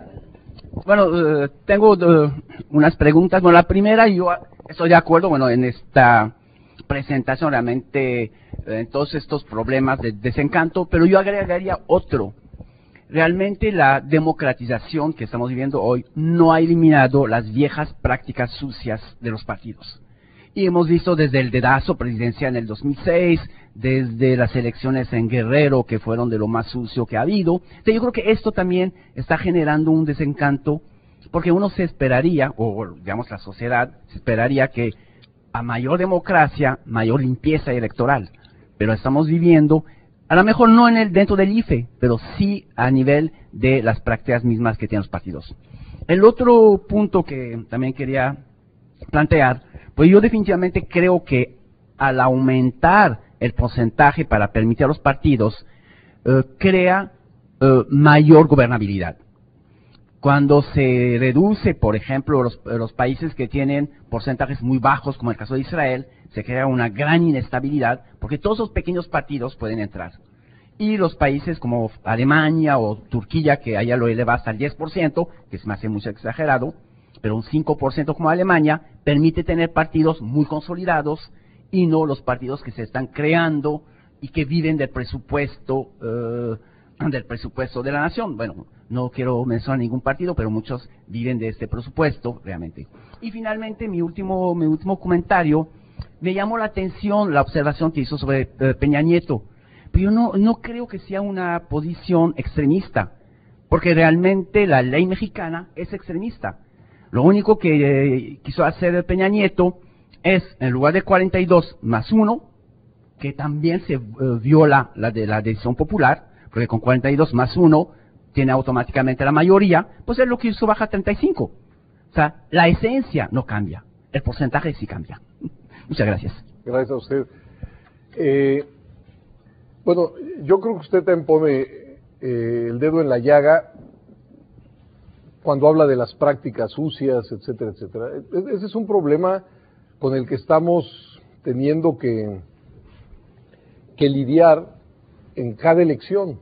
bueno, tengo unas preguntas. Bueno, la primera, yo estoy de acuerdo, bueno, en esta presentación realmente en todos estos problemas de desencanto, pero yo agregaría otro. Realmente la democratización que estamos viviendo hoy no ha eliminado las viejas prácticas sucias de los partidos. Y hemos visto desde el dedazo presidencial en el 2006, desde las elecciones en Guerrero, que fueron de lo más sucio que ha habido. Entonces, yo creo que esto también está generando un desencanto, porque uno se esperaría, o digamos la sociedad, se esperaría que a mayor democracia, mayor limpieza electoral. Pero estamos viviendo, a lo mejor no dentro del IFE, pero sí a nivel de las prácticas mismas que tienen los partidos. El otro punto que también quería plantear, pues yo definitivamente creo que al aumentar el porcentaje para permitir a los partidos, crea mayor gobernabilidad. Cuando se reduce, por ejemplo, los países que tienen porcentajes muy bajos, como el caso de Israel, se crea una gran inestabilidad, porque todos esos pequeños partidos pueden entrar. Y los países como Alemania o Turquía, que allá lo eleva hasta el 10%, que se me hace mucho exagerado, pero un 5% como Alemania, permite tener partidos muy consolidados y no los partidos que se están creando y que viven del presupuesto del presupuesto de la nación. Bueno, no quiero mencionar ningún partido, pero muchos viven de este presupuesto, realmente. Y finalmente, mi último comentario, me llamó la atención la observación que hizo sobre Peña Nieto, pero yo no creo que sea una posición extremista, porque realmente la ley mexicana es extremista. Lo único que quiso hacer Peña Nieto es, en lugar de 42 más 1, que también se viola la de la decisión popular, porque con 42 más 1 tiene automáticamente la mayoría, pues él lo que hizo baja a 35. O sea, la esencia no cambia, el porcentaje sí cambia. Muchas gracias. Gracias a usted. Bueno, yo creo que usted también pone el dedo en la llaga cuando habla de las prácticas sucias, etcétera, etcétera. Ese es un problema con el que estamos teniendo que lidiar en cada elección.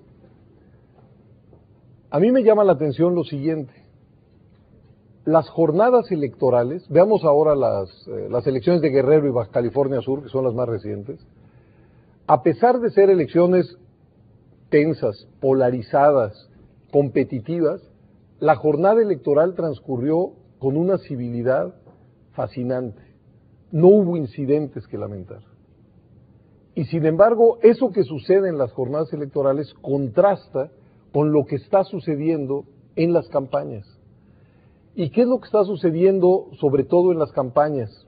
A mí me llama la atención lo siguiente. Las jornadas electorales, veamos ahora las elecciones de Guerrero y Baja California Sur, que son las más recientes, a pesar de ser elecciones tensas, polarizadas, competitivas, la jornada electoral transcurrió con una civilidad fascinante. No hubo incidentes que lamentar. Y sin embargo, eso que sucede en las jornadas electorales contrasta con lo que está sucediendo en las campañas. ¿Y qué es lo que está sucediendo sobre todo en las campañas?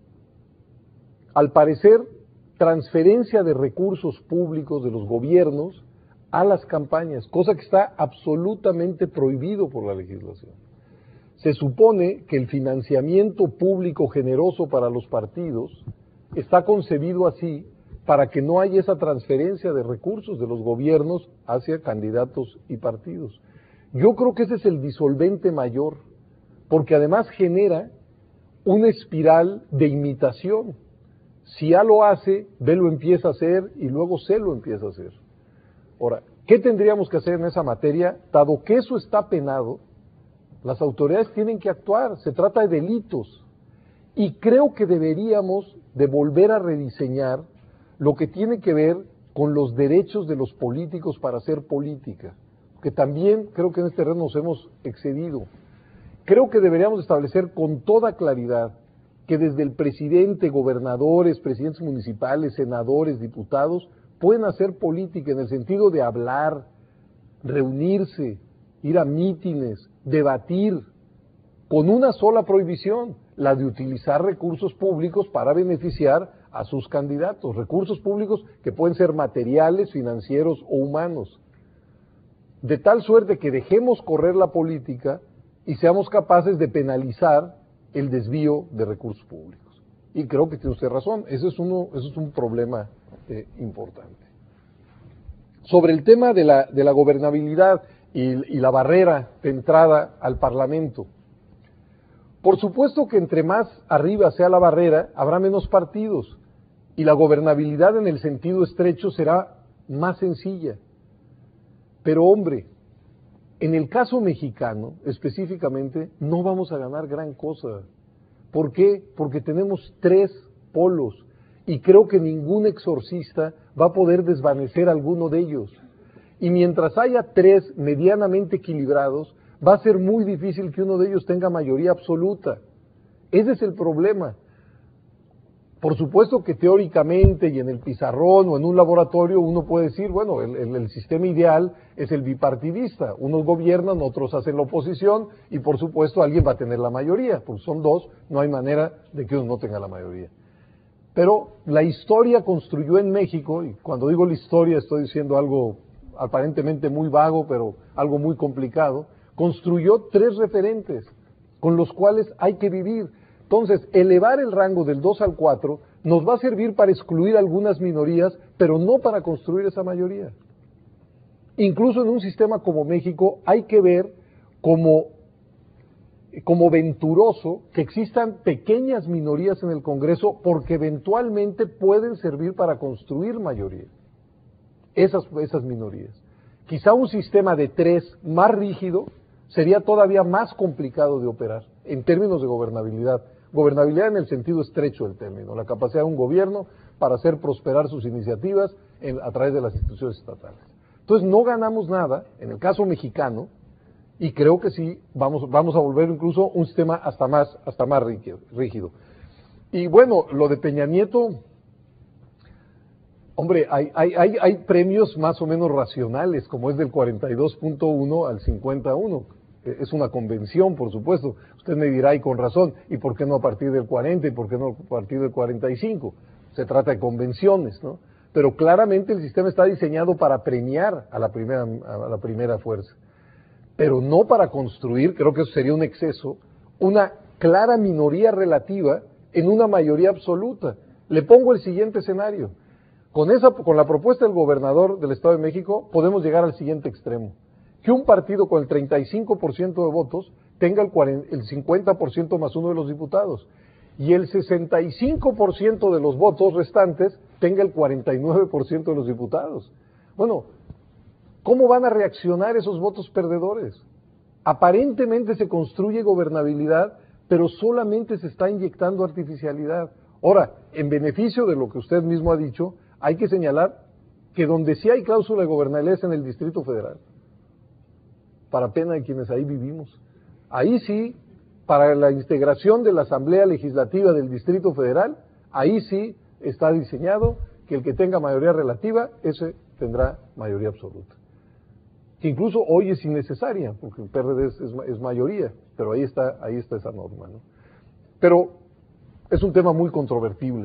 Al parecer, transferencia de recursos públicos de los gobiernos a las campañas, cosa que está absolutamente prohibido por la legislación. Se supone que el financiamiento público generoso para los partidos está concebido así para que no haya esa transferencia de recursos de los gobiernos hacia candidatos y partidos. Yo creo que ese es el disolvente mayor, porque además genera una espiral de imitación. Si A lo hace, B lo empieza a hacer y luego C lo empieza a hacer. Ahora, ¿qué tendríamos que hacer en esa materia? Dado que eso está penado, las autoridades tienen que actuar, se trata de delitos. Y creo que deberíamos de volver a rediseñar lo que tiene que ver con los derechos de los políticos para hacer política, que también creo que en este terreno nos hemos excedido. Creo que deberíamos establecer con toda claridad que desde el presidente, gobernadores, presidentes municipales, senadores, diputados, pueden hacer política en el sentido de hablar, reunirse, ir a mítines, debatir, con una sola prohibición, la de utilizar recursos públicos para beneficiar a sus candidatos, recursos públicos que pueden ser materiales, financieros o humanos, de tal suerte que dejemos correr la política y seamos capaces de penalizar el desvío de recursos públicos. Y creo que tiene usted razón, eso es un problema importante. Sobre el tema de la gobernabilidad y la barrera de entrada al Parlamento, por supuesto que entre más arriba sea la barrera, habrá menos partidos, y la gobernabilidad en el sentido estrecho será más sencilla. Pero hombre, en el caso mexicano, específicamente, no vamos a ganar gran cosa. ¿Por qué? Porque tenemos 3 polos, y creo que ningún exorcista va a poder desvanecer alguno de ellos. Y mientras haya 3 medianamente equilibrados, va a ser muy difícil que uno de ellos tenga mayoría absoluta. Ese es el problema. Por supuesto que teóricamente y en el pizarrón o en un laboratorio uno puede decir, bueno, el sistema ideal es el bipartidista. Unos gobiernan, otros hacen la oposición y por supuesto alguien va a tener la mayoría, porque son 2, no hay manera de que uno no tenga la mayoría. Pero la historia construyó en México, y cuando digo la historia estoy diciendo algo aparentemente muy vago, pero algo muy complicado, construyó 3 referentes con los cuales hay que vivir. Entonces, elevar el rango del 2 al 4 nos va a servir para excluir algunas minorías, pero no para construir esa mayoría. Incluso en un sistema como México hay que ver como venturoso que existan pequeñas minorías en el Congreso porque eventualmente pueden servir para construir mayoría. Esas minorías. Quizá un sistema de 3 más rígido sería todavía más complicado de operar en términos de gobernabilidad. Gobernabilidad en el sentido estrecho del término, la capacidad de un gobierno para hacer prosperar sus iniciativas a través de las instituciones estatales. Entonces no ganamos nada, en el caso mexicano, y creo que sí, vamos a volver incluso un sistema hasta más rígido. Y bueno, lo de Peña Nieto, hombre, hay premios más o menos racionales, como es del 42.1 al 51. Es una convención, por supuesto. Usted me dirá, y con razón, ¿y por qué no a partir del 40 y por qué no a partir del 45? Se trata de convenciones, ¿no? Pero claramente el sistema está diseñado para premiar a la primera fuerza, pero no para construir, creo que eso sería un exceso, una clara minoría relativa en una mayoría absoluta. Le pongo el siguiente escenario. Con la propuesta del gobernador del Estado de México podemos llegar al siguiente extremo: que un partido con el 35% de votos tenga el 50% más uno de los diputados, y el 65% de los votos restantes tenga el 49% de los diputados. Bueno, ¿cómo van a reaccionar esos votos perdedores? Aparentemente se construye gobernabilidad, pero solamente se está inyectando artificialidad. Ahora, en beneficio de lo que usted mismo ha dicho, hay que señalar que donde sí hay cláusula de gobernabilidad es en el Distrito Federal, para pena de quienes ahí vivimos. Ahí sí, para la integración de la Asamblea Legislativa del Distrito Federal, ahí sí está diseñado que el que tenga mayoría relativa, ese tendrá mayoría absoluta. Que incluso hoy es innecesaria, porque el PRD es mayoría, pero ahí está esa norma, ¿no? Pero es un tema muy controvertible,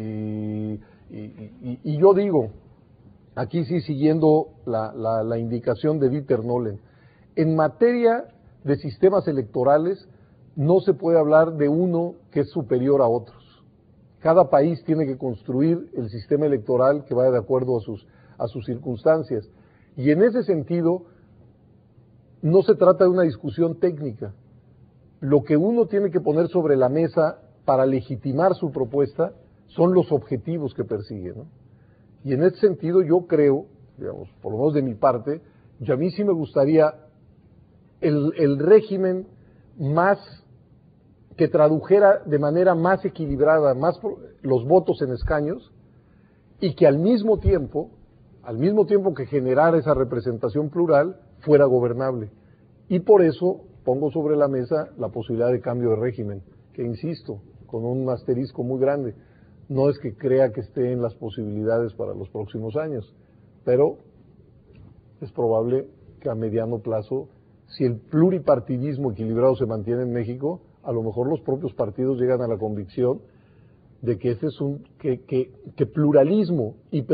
y yo digo, aquí sí siguiendo la indicación de Dieter Nolen, en materia de sistemas electorales no se puede hablar de uno que es superior a otros. Cada país tiene que construir el sistema electoral que vaya de acuerdo a sus circunstancias. Y en ese sentido, no se trata de una discusión técnica. Lo que uno tiene que poner sobre la mesa para legitimar su propuesta son los objetivos que persigue, ¿no? Y en ese sentido yo creo, digamos, por lo menos de mi parte, a mí sí me gustaría el régimen más que tradujera de manera más equilibrada los votos en escaños, y que al mismo tiempo que generara esa representación plural, fuera gobernable. Y por eso pongo sobre la mesa la posibilidad de cambio de régimen, que insisto, con un asterisco muy grande. No es que crea que esté en las posibilidades para los próximos años, pero es probable que a mediano plazo, si el pluripartidismo equilibrado se mantiene en México, a lo mejor los propios partidos llegan a la convicción de que que pluralismo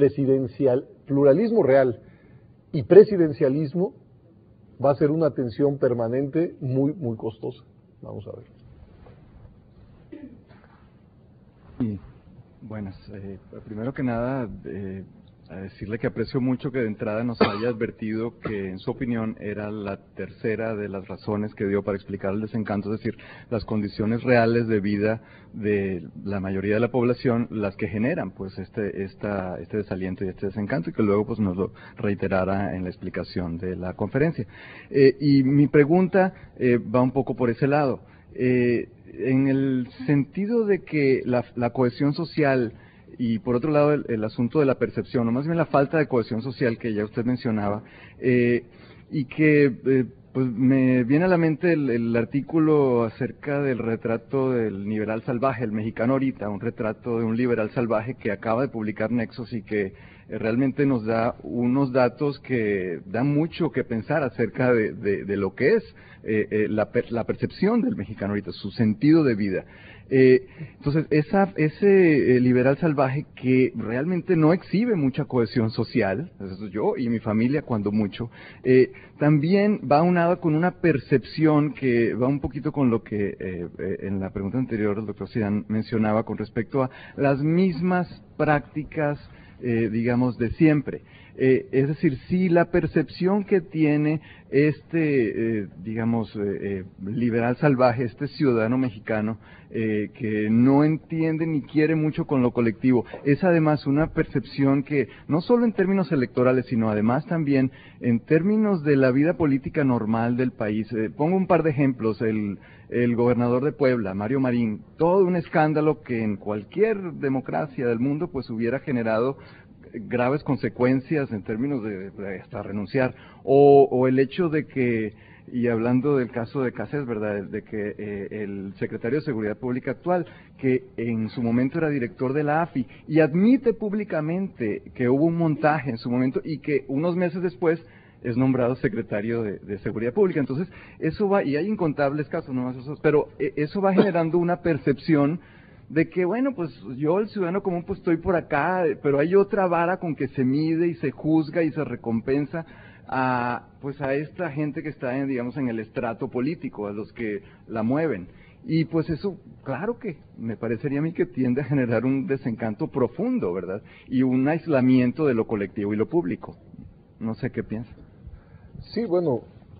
real y presidencialismo va a ser una tensión permanente muy, muy costosa. Vamos a ver. Y, buenas. Primero que nada, a decirle que aprecio mucho que de entrada nos haya advertido que en su opinión era la tercera de las razones que dio para explicar el desencanto, es decir, las condiciones reales de vida de la mayoría de la población, las que generan pues este desaliento y este desencanto, y que luego pues nos lo reiterara en la explicación de la conferencia. Y mi pregunta va un poco por ese lado, en el sentido de que la cohesión social, y por otro lado el asunto de la percepción, o más bien la falta de cohesión social que ya usted mencionaba, y que pues me viene a la mente el artículo acerca del retrato del liberal salvaje, el mexicano ahorita, un retrato de un liberal salvaje que acaba de publicar Nexos y que realmente nos da unos datos que dan mucho que pensar acerca de lo que es la percepción del mexicano ahorita, su sentido de vida. Entonces, ese liberal salvaje que realmente no exhibe mucha cohesión social, eso yo y mi familia cuando mucho, también va aunado con una percepción que va un poquito con lo que en la pregunta anterior el doctor Zidane mencionaba con respecto a las mismas prácticas, digamos, de siempre. Es decir, si la percepción que tiene digamos, liberal salvaje, este ciudadano mexicano, que no entiende ni quiere mucho con lo colectivo, es además una percepción que, no solo en términos electorales, sino además también en términos de la vida política normal del país. Pongo un par de ejemplos. El gobernador de Puebla, Mario Marín, todo un escándalo que en cualquier democracia del mundo pues hubiera generado graves consecuencias en términos de hasta renunciar, o el hecho de que, y hablando del caso de Cassés, ¿verdad?, de que el secretario de Seguridad Pública actual, que en su momento era director de la AFI, y admite públicamente que hubo un montaje en su momento y que unos meses después es nombrado secretario de Seguridad Pública. Entonces, eso va, y hay incontables casos, no más esos, pero eso va generando una percepción de que, bueno, pues yo, el ciudadano común, pues estoy por acá, pero hay otra vara con que se mide y se juzga y se recompensa a esta gente que está digamos, en el estrato político, a los que la mueven. Y pues eso, claro que me parecería a mí que tiende a generar un desencanto profundo, ¿verdad? Y un aislamiento de lo colectivo y lo público. No sé qué piensa. Sí, bueno,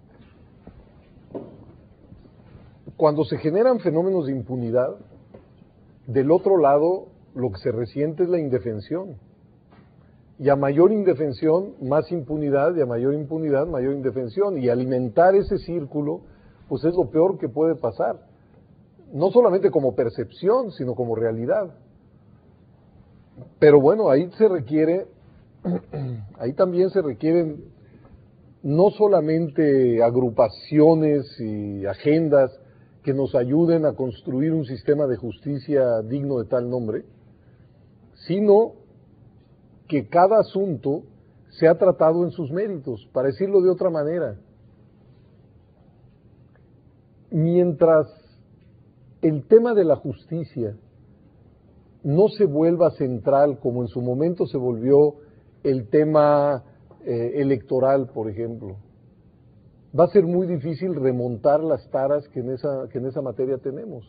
cuando se generan fenómenos de impunidad, del otro lado lo que se resiente es la indefensión. Y a mayor indefensión, más impunidad, y a mayor impunidad, mayor indefensión. Y alimentar ese círculo, pues es lo peor que puede pasar. No solamente como percepción, sino como realidad. Pero bueno, ahí también se requieren no solamente agrupaciones y agendas que nos ayuden a construir un sistema de justicia digno de tal nombre, sino que cada asunto sea tratado en sus méritos, para decirlo de otra manera. Mientras el tema de la justicia no se vuelva central, como en su momento se volvió el tema electoral, por ejemplo, va a ser muy difícil remontar las taras que en esa materia tenemos.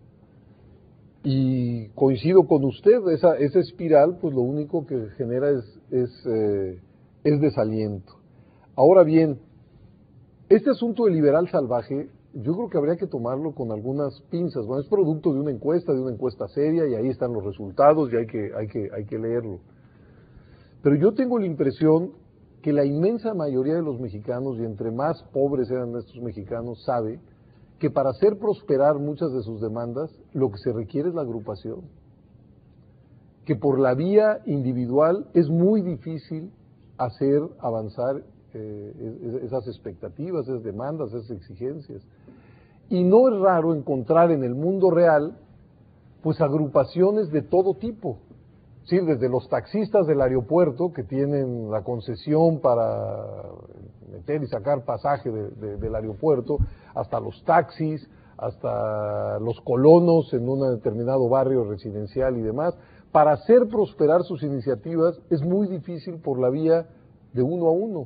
Y coincido con usted, esa espiral, pues lo único que genera es desaliento. Ahora bien, este asunto del liberal salvaje, yo creo que habría que tomarlo con algunas pinzas. Bueno, es producto de una encuesta seria, y ahí están los resultados, y hay que leerlo. Pero yo tengo la impresión que la inmensa mayoría de los mexicanos, y entre más pobres eran estos mexicanos, sabe que para hacer prosperar muchas de sus demandas, lo que se requiere es la agrupación. Que por la vía individual es muy difícil hacer avanzar esas expectativas, esas demandas, esas exigencias. Y no es raro encontrar en el mundo real, pues agrupaciones de todo tipo. Sí, desde los taxistas del aeropuerto, que tienen la concesión para meter y sacar pasaje del aeropuerto, hasta los taxis, hasta los colonos en un determinado barrio residencial y demás. Para hacer prosperar sus iniciativas es muy difícil por la vía de uno a uno.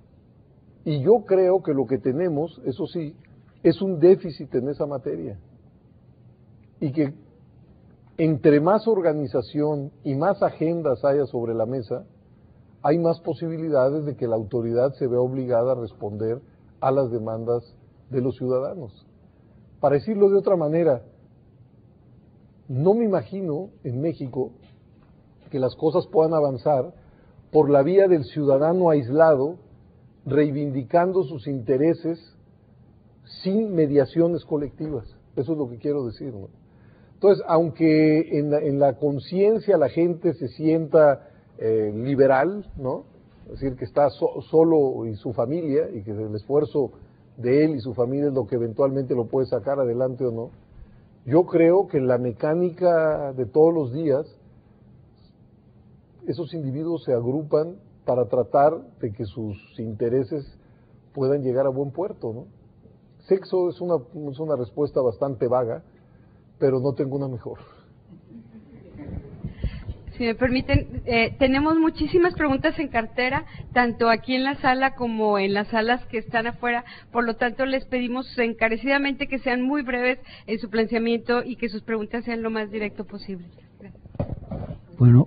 Y yo creo que lo que tenemos, eso sí, es un déficit en esa materia. Y que entre más organización y más agendas haya sobre la mesa, hay más posibilidades de que la autoridad se vea obligada a responder a las demandas de los ciudadanos. Para decirlo de otra manera, no me imagino en México que las cosas puedan avanzar por la vía del ciudadano aislado, reivindicando sus intereses sin mediaciones colectivas. Eso es lo que quiero decir, ¿no? Entonces, aunque en la conciencia la gente se sienta liberal, ¿no? Es decir, que está solo y su familia, y que el esfuerzo de él y su familia es lo que eventualmente lo puede sacar adelante o no, yo creo que en la mecánica de todos los días, esos individuos se agrupan para tratar de que sus intereses puedan llegar a buen puerto, ¿no? Sexo es una respuesta bastante vaga, pero no tengo una mejor. Si me permiten, tenemos muchísimas preguntas en cartera, tanto aquí en la sala como en las salas que están afuera, por lo tanto les pedimos encarecidamente que sean muy breves en su planteamiento y que sus preguntas sean lo más directo posible. Gracias. Bueno,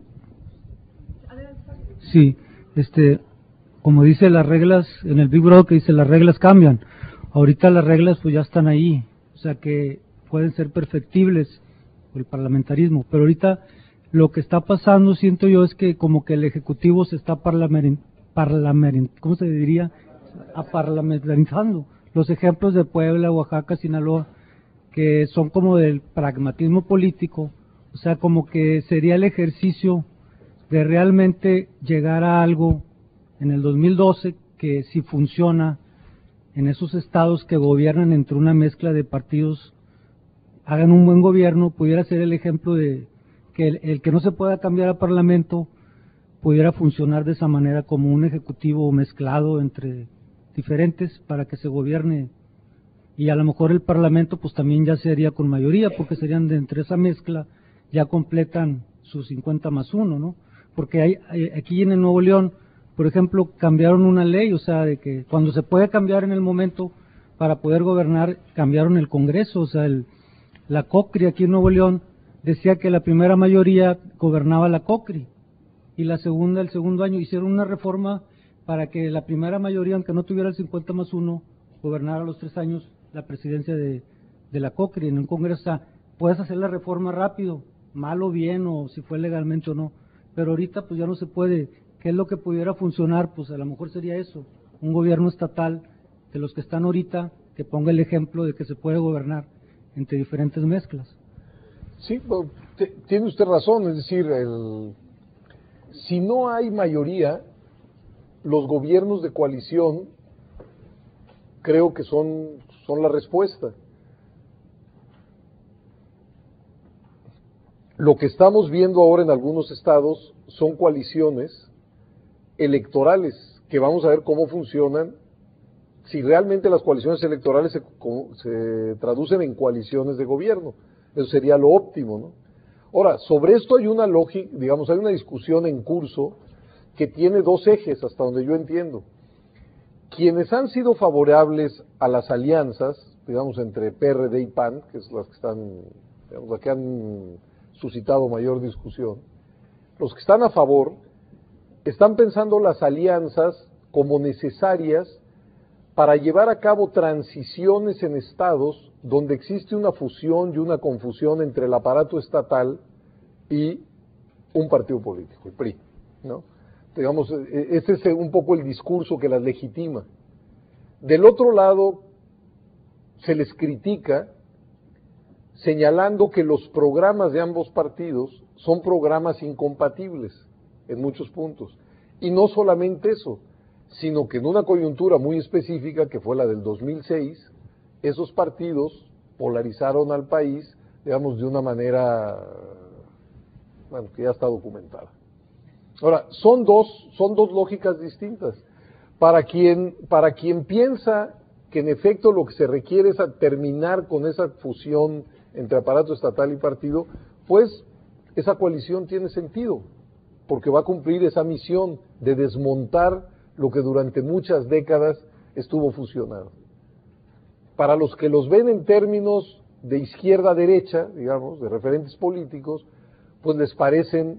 sí, como dice las reglas, en el Big Brother que dice las reglas cambian, ahorita las reglas pues ya están ahí, o sea que pueden ser perfectibles por el parlamentarismo, pero ahorita lo que está pasando, siento yo, es que como que el Ejecutivo se está ¿cómo se diría? Parlamentarizando. Los ejemplos de Puebla, Oaxaca, Sinaloa, que son como del pragmatismo político, o sea, como que sería el ejercicio de realmente llegar a algo en el 2012 que si funciona en esos estados que gobiernan entre una mezcla de partidos, hagan un buen gobierno, pudiera ser el ejemplo de que el que no se pueda cambiar al Parlamento pudiera funcionar de esa manera como un ejecutivo mezclado entre diferentes para que se gobierne, y a lo mejor el Parlamento pues también ya sería con mayoría, porque serían de entre esa mezcla ya completan sus 50+1, ¿no? Porque aquí en el Nuevo León, por ejemplo, cambiaron una ley, o sea, de que cuando se puede cambiar en el momento para poder gobernar, cambiaron el Congreso, o sea, la COCRI aquí en Nuevo León decía que la primera mayoría gobernaba la COCRI y la segunda el segundo año. Hicieron una reforma para que la primera mayoría, aunque no tuviera el 50+1, gobernara los 3 años la presidencia de la COCRI en un Congreso. O sea, puedes hacer la reforma rápido, mal o bien, o si fue legalmente o no, pero ahorita pues ya no se puede. ¿Qué es lo que pudiera funcionar? Pues a lo mejor sería eso, un gobierno estatal de los que están ahorita, que ponga el ejemplo de que se puede gobernar entre diferentes mezclas. Sí, tiene usted razón, es decir, si no hay mayoría, los gobiernos de coalición creo que son la respuesta. Lo que estamos viendo ahora en algunos estados son coaliciones electorales, que vamos a ver cómo funcionan, si realmente las coaliciones electorales se traducen en coaliciones de gobierno. Eso sería lo óptimo, ¿no? Ahora, sobre esto hay una lógica, digamos, hay una discusión en curso que tiene dos ejes, hasta donde yo entiendo. Quienes han sido favorables a las alianzas, digamos, entre PRD y PAN, que es las que están, digamos, las que han suscitado mayor discusión, los que están a favor están pensando las alianzas como necesarias para llevar a cabo transiciones en estados donde existe una fusión y una confusión entre el aparato estatal y un partido político, el PRI, ¿no? Digamos, ese es un poco el discurso que las legitima. Del otro lado, se les critica señalando que los programas de ambos partidos son programas incompatibles en muchos puntos. Y no solamente eso, sino que en una coyuntura muy específica, que fue la del 2006, esos partidos polarizaron al país, digamos, de una manera, bueno, que ya está documentada. Ahora, son dos lógicas distintas. Para quien piensa que en efecto lo que se requiere es terminar con esa fusión entre aparato estatal y partido, pues esa coalición tiene sentido, porque va a cumplir esa misión de desmontar lo que durante muchas décadas estuvo fusionado. Para los que los ven en términos de izquierda a derecha, digamos, de referentes políticos, pues les parecen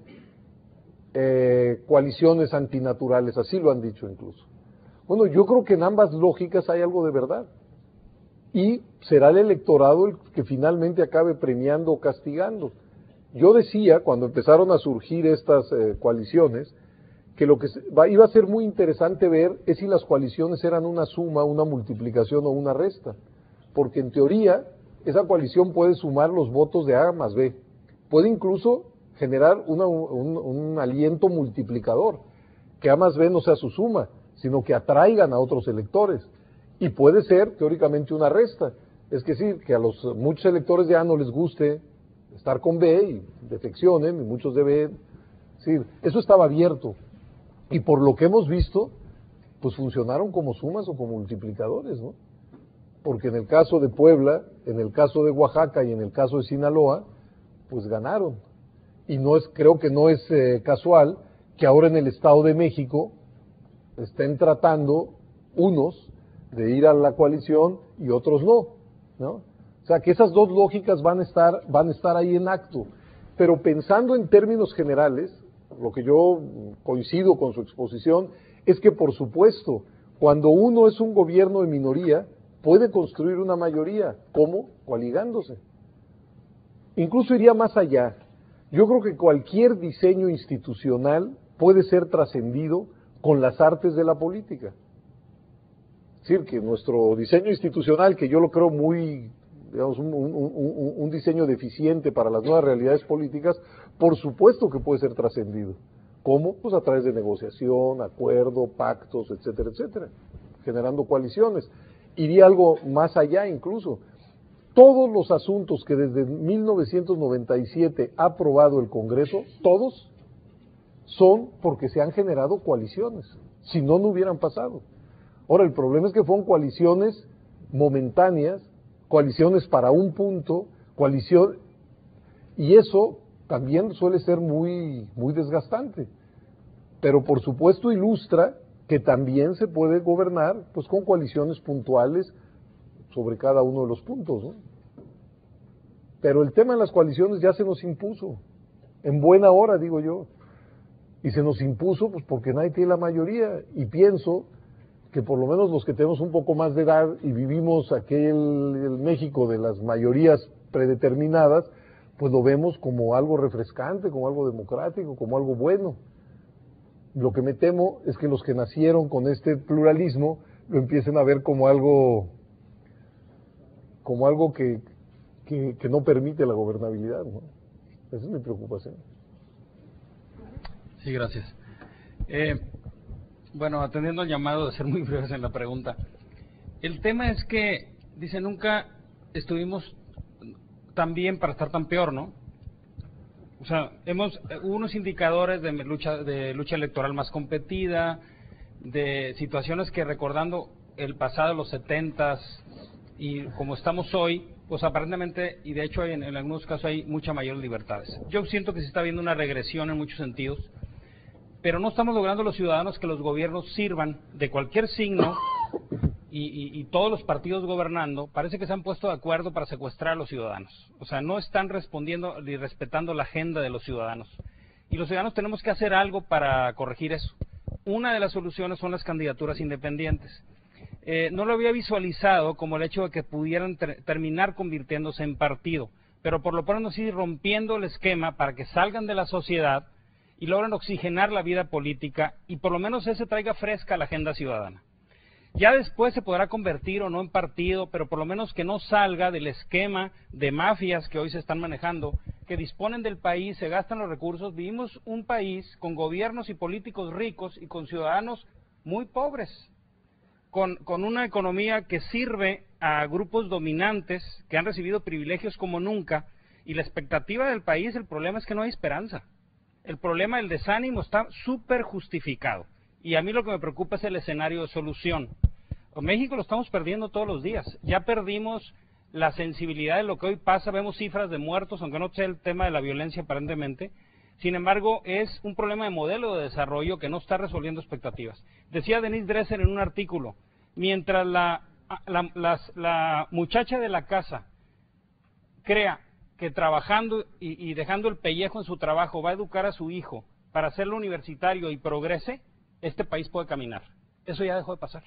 coaliciones antinaturales, así lo han dicho incluso. Bueno, yo creo que en ambas lógicas hay algo de verdad, y será el electorado el que finalmente acabe premiando o castigando. Yo decía, cuando empezaron a surgir estas coaliciones, que lo que iba a ser muy interesante ver es si las coaliciones eran una suma, una multiplicación o una resta, porque en teoría esa coalición puede sumar los votos de A más B, puede incluso generar un aliento multiplicador, que A más B no sea su suma, sino que atraigan a otros electores, y puede ser teóricamente una resta, es decir, que a muchos electores de A no les guste estar con B y defeccionen, y muchos de B, sí, eso estaba abierto, y por lo que hemos visto, pues funcionaron como sumas o como multiplicadores, ¿no? Porque en el caso de Puebla, en el caso de Oaxaca y en el caso de Sinaloa, pues ganaron. Y creo que no es casual que ahora en el Estado de México estén tratando unos de ir a la coalición y otros no, ¿no? O sea que esas dos lógicas van a estar ahí en acto. Pero pensando en términos generales, lo que yo coincido con su exposición es que, por supuesto, cuando uno es un gobierno de minoría, puede construir una mayoría. ¿Cómo? Coaligándose. Incluso iría más allá. Yo creo que cualquier diseño institucional puede ser trascendido con las artes de la política. Es decir, que nuestro diseño institucional, que yo lo creo muy, digamos, un diseño deficiente para las nuevas realidades políticas, por supuesto que puede ser trascendido. ¿Cómo? Pues a través de negociación, acuerdo, pactos, etcétera, etcétera, generando coaliciones. Iría algo más allá incluso. Todos los asuntos que desde 1997 ha aprobado el Congreso, todos, son porque se han generado coaliciones. Si no, no hubieran pasado. Ahora, el problema es que fueron coaliciones momentáneas, coaliciones para un punto, y eso también suele ser muy desgastante. Pero por supuesto ilustra que también se puede gobernar pues con coaliciones puntuales sobre cada uno de los puntos, ¿no? Pero el tema de las coaliciones ya se nos impuso, en buena hora, digo yo, y se nos impuso pues porque nadie tiene la mayoría, y pienso que por lo menos los que tenemos un poco más de edad y vivimos el México de las mayorías predeterminadas, pues lo vemos como algo refrescante, como algo democrático, como algo bueno. Lo que me temo es que los que nacieron con este pluralismo lo empiecen a ver como algo que no permite la gobernabilidad, ¿no? Esa es mi preocupación. Sí, gracias. Bueno, atendiendo al llamado de ser muy breves en la pregunta, el tema es que, dice, nunca estuvimos tan bien para estar tan peor, ¿no? O sea, hubo unos indicadores de lucha electoral más competida, de situaciones que recordando el pasado, los 70s, y como estamos hoy, pues aparentemente, y de hecho en algunos casos hay mucha mayor libertades. Yo siento que se está viendo una regresión en muchos sentidos, pero no estamos logrando los ciudadanos que los gobiernos sirvan de cualquier signo, y todos los partidos gobernando parece que se han puesto de acuerdo para secuestrar a los ciudadanos. O sea, no están respondiendo ni respetando la agenda de los ciudadanos. Y los ciudadanos tenemos que hacer algo para corregir eso. Una de las soluciones son las candidaturas independientes. No lo había visualizado como el hecho de que pudieran terminar convirtiéndose en partido, pero por lo pronto sí rompiendo el esquema para que salgan de la sociedad y logren oxigenar la vida política y por lo menos ese traiga fresca la agenda ciudadana. Ya después se podrá convertir o no en partido, pero por lo menos que no salga del esquema de mafias que hoy se están manejando, que disponen del país, se gastan los recursos. Vivimos un país con gobiernos y políticos ricos y con ciudadanos muy pobres, con una economía que sirve a grupos dominantes que han recibido privilegios como nunca, y la expectativa del país, el problema es que no hay esperanza. El problema del desánimo está súper justificado. Y a mí lo que me preocupa es el escenario de solución. México lo estamos perdiendo todos los días. Ya perdimos la sensibilidad de lo que hoy pasa. Vemos cifras de muertos, aunque no sea el tema de la violencia aparentemente. Sin embargo, es un problema de modelo de desarrollo que no está resolviendo expectativas. Decía Denise Dresser en un artículo, mientras la muchacha de la casa crea que trabajando y dejando el pellejo en su trabajo va a educar a su hijo para hacerlo universitario y progrese, este país puede caminar. Eso ya dejó de pasar.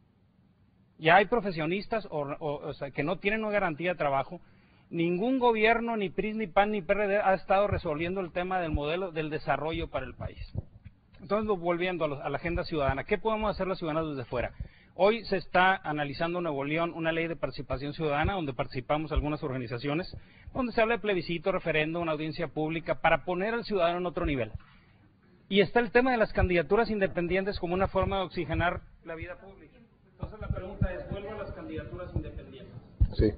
Ya hay profesionistas o sea, que no tienen una garantía de trabajo. Ningún gobierno, ni PRI, ni PAN, ni PRD ha estado resolviendo el tema del modelo del desarrollo para el país. Entonces, volviendo a la agenda ciudadana, ¿qué podemos hacer los ciudadanos desde fuera? Hoy se está analizando en Nuevo León una ley de participación ciudadana, donde participamos algunas organizaciones, donde se habla de plebiscito, referendo, una audiencia pública, para poner al ciudadano en otro nivel. Y está el tema de las candidaturas independientes como una forma de oxigenar la vida pública. Entonces la pregunta es, ¿vuelvo a las candidaturas independientes? Sí.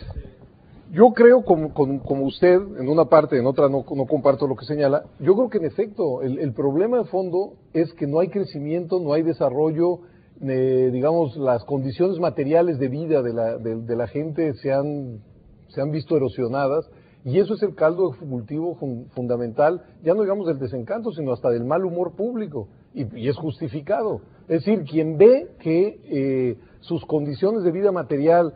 Yo creo, como usted, en una parte, en otra no comparto lo que señala, yo creo que en efecto, el problema de fondo es que no hay crecimiento, no hay desarrollo, digamos, las condiciones materiales de vida de la gente se han visto erosionadas, y eso es el caldo de cultivo fundamental, ya no digamos del desencanto, sino hasta del mal humor público, y es justificado. Es decir, quien ve que sus condiciones de vida material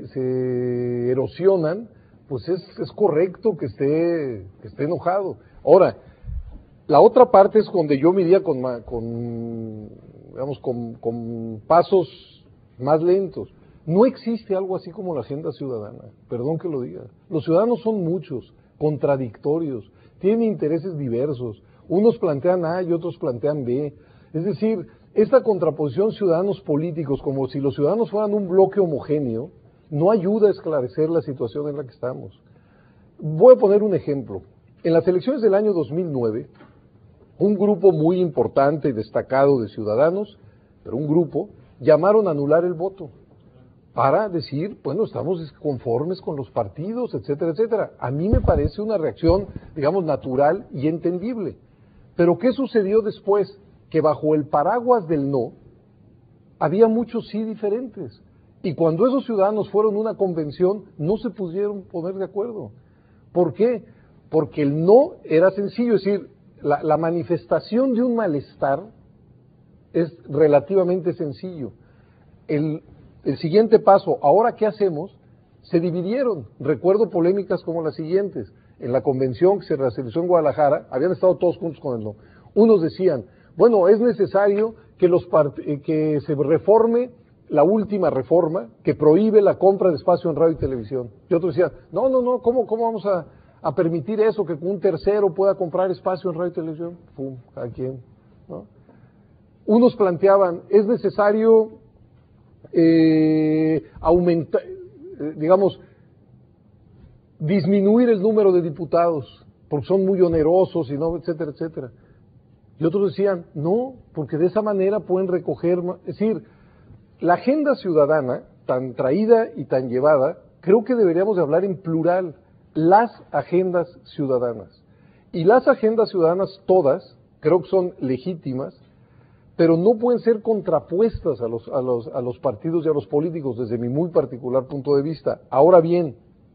se erosionan, pues es correcto que esté enojado. Ahora, la otra parte es donde yo me iría con pasos más lentos. No existe algo así como la agenda ciudadana, perdón que lo diga. Los ciudadanos son muchos, contradictorios, tienen intereses diversos. Unos plantean A y otros plantean B. Es decir, esta contraposición ciudadanos políticos, como si los ciudadanos fueran un bloque homogéneo, no ayuda a esclarecer la situación en la que estamos. Voy a poner un ejemplo. En las elecciones del año 2009, un grupo muy importante y destacado de ciudadanos, pero un grupo, llamaron a anular el voto para decir, bueno, estamos conformes con los partidos, etcétera, etcétera. A mí me parece una reacción, digamos, natural y entendible. Pero ¿qué sucedió después? Que bajo el paraguas del no, había muchos sí diferentes. Y cuando esos ciudadanos fueron a una convención, no se pudieron poner de acuerdo. ¿Por qué? Porque el no era sencillo, es decir, la manifestación de un malestar es relativamente sencillo. El siguiente paso, ¿ahora qué hacemos? Se dividieron. Recuerdo polémicas como las siguientes. En la convención que se realizó en Guadalajara, habían estado todos juntos con el no. Unos decían, bueno, es necesario que se reforme la última reforma que prohíbe la compra de espacio en radio y televisión. Y otros decían, no, ¿cómo vamos a permitir eso, que un tercero pueda comprar espacio en radio y televisión? Pum, ¿a quién? ¿No? Unos planteaban, es necesario aumentar, disminuir el número de diputados, porque son muy onerosos, y no, etcétera, etcétera. Y otros decían, no, porque de esa manera pueden recoger, es decir, la agenda ciudadana, tan traída y tan llevada, creo que deberíamos de hablar en plural, las agendas ciudadanas. Y las agendas ciudadanas todas, creo que son legítimas, pero no pueden ser contrapuestas a los partidos y a los políticos, desde mi muy particular punto de vista. Ahora bien,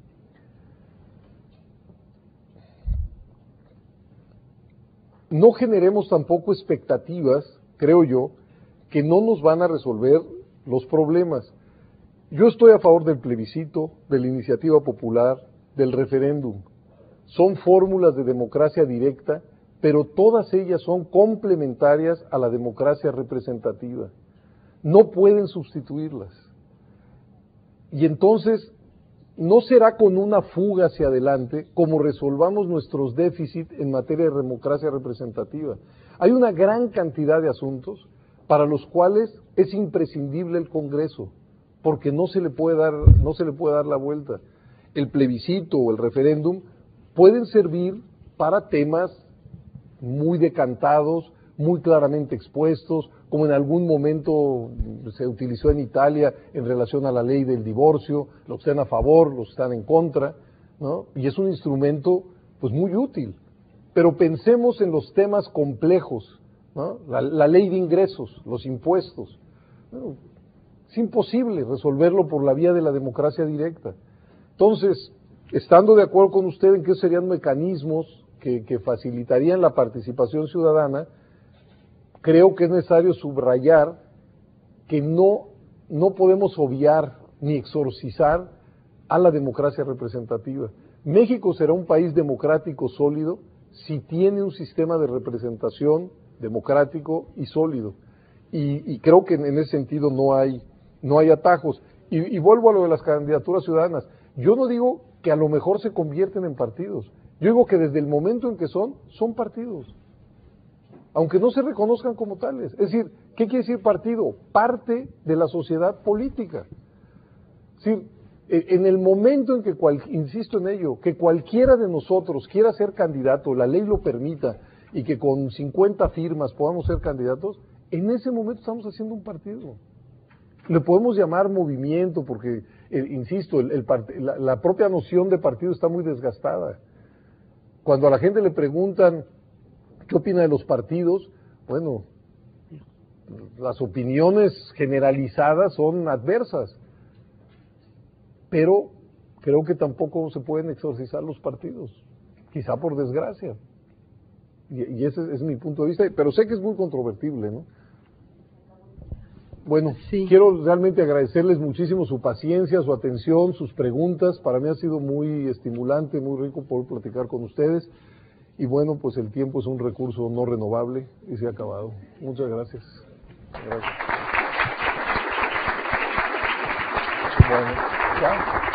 no generemos tampoco expectativas, creo yo, que no nos van a resolver los problemas. Yo estoy a favor del plebiscito, de la iniciativa popular, del referéndum. Son fórmulas de democracia directa, pero todas ellas son complementarias a la democracia representativa. No pueden sustituirlas. Y entonces, no será con una fuga hacia adelante como resolvamos nuestros déficits en materia de democracia representativa. Hay una gran cantidad de asuntos para los cuales es imprescindible el Congreso, porque no se le puede dar la vuelta. El plebiscito o el referéndum pueden servir para temas muy decantados, muy claramente expuestos, como en algún momento se utilizó en Italia en relación a la ley del divorcio, los que están a favor, los que están en contra, ¿no? Y es un instrumento pues muy útil. Pero pensemos en los temas complejos, ¿no? La ley de ingresos, los impuestos. Bueno, es imposible resolverlo por la vía de la democracia directa. Entonces, estando de acuerdo con usted en que serían mecanismos que facilitarían la participación ciudadana, creo que es necesario subrayar que no podemos obviar ni exorcizar a la democracia representativa. México será un país democrático sólido si tiene un sistema de representación democrático y sólido. Y creo que en ese sentido no hay atajos. Y vuelvo a lo de las candidaturas ciudadanas. Yo no digo que a lo mejor se convierten en partidos. Yo digo que desde el momento en que son partidos, aunque no se reconozcan como tales. Es decir, ¿qué quiere decir partido? Parte de la sociedad política. Es decir, en el momento en que, insisto en ello, que cualquiera de nosotros quiera ser candidato, la ley lo permita, y que con 50 firmas podamos ser candidatos, en ese momento estamos haciendo un partido. Le podemos llamar movimiento porque, insisto, la propia noción de partido está muy desgastada. Cuando a la gente le preguntan qué opina de los partidos, bueno, las opiniones generalizadas son adversas, pero creo que tampoco se pueden exorcizar los partidos, quizá por desgracia. Y ese es mi punto de vista, pero sé que es muy controvertible, ¿no? Bueno, sí. Quiero realmente agradecerles muchísimo su paciencia, su atención, sus preguntas. Para mí ha sido muy estimulante, muy rico poder platicar con ustedes. Y bueno, pues el tiempo es un recurso no renovable y se ha acabado. Muchas gracias. Gracias. Bueno, ya.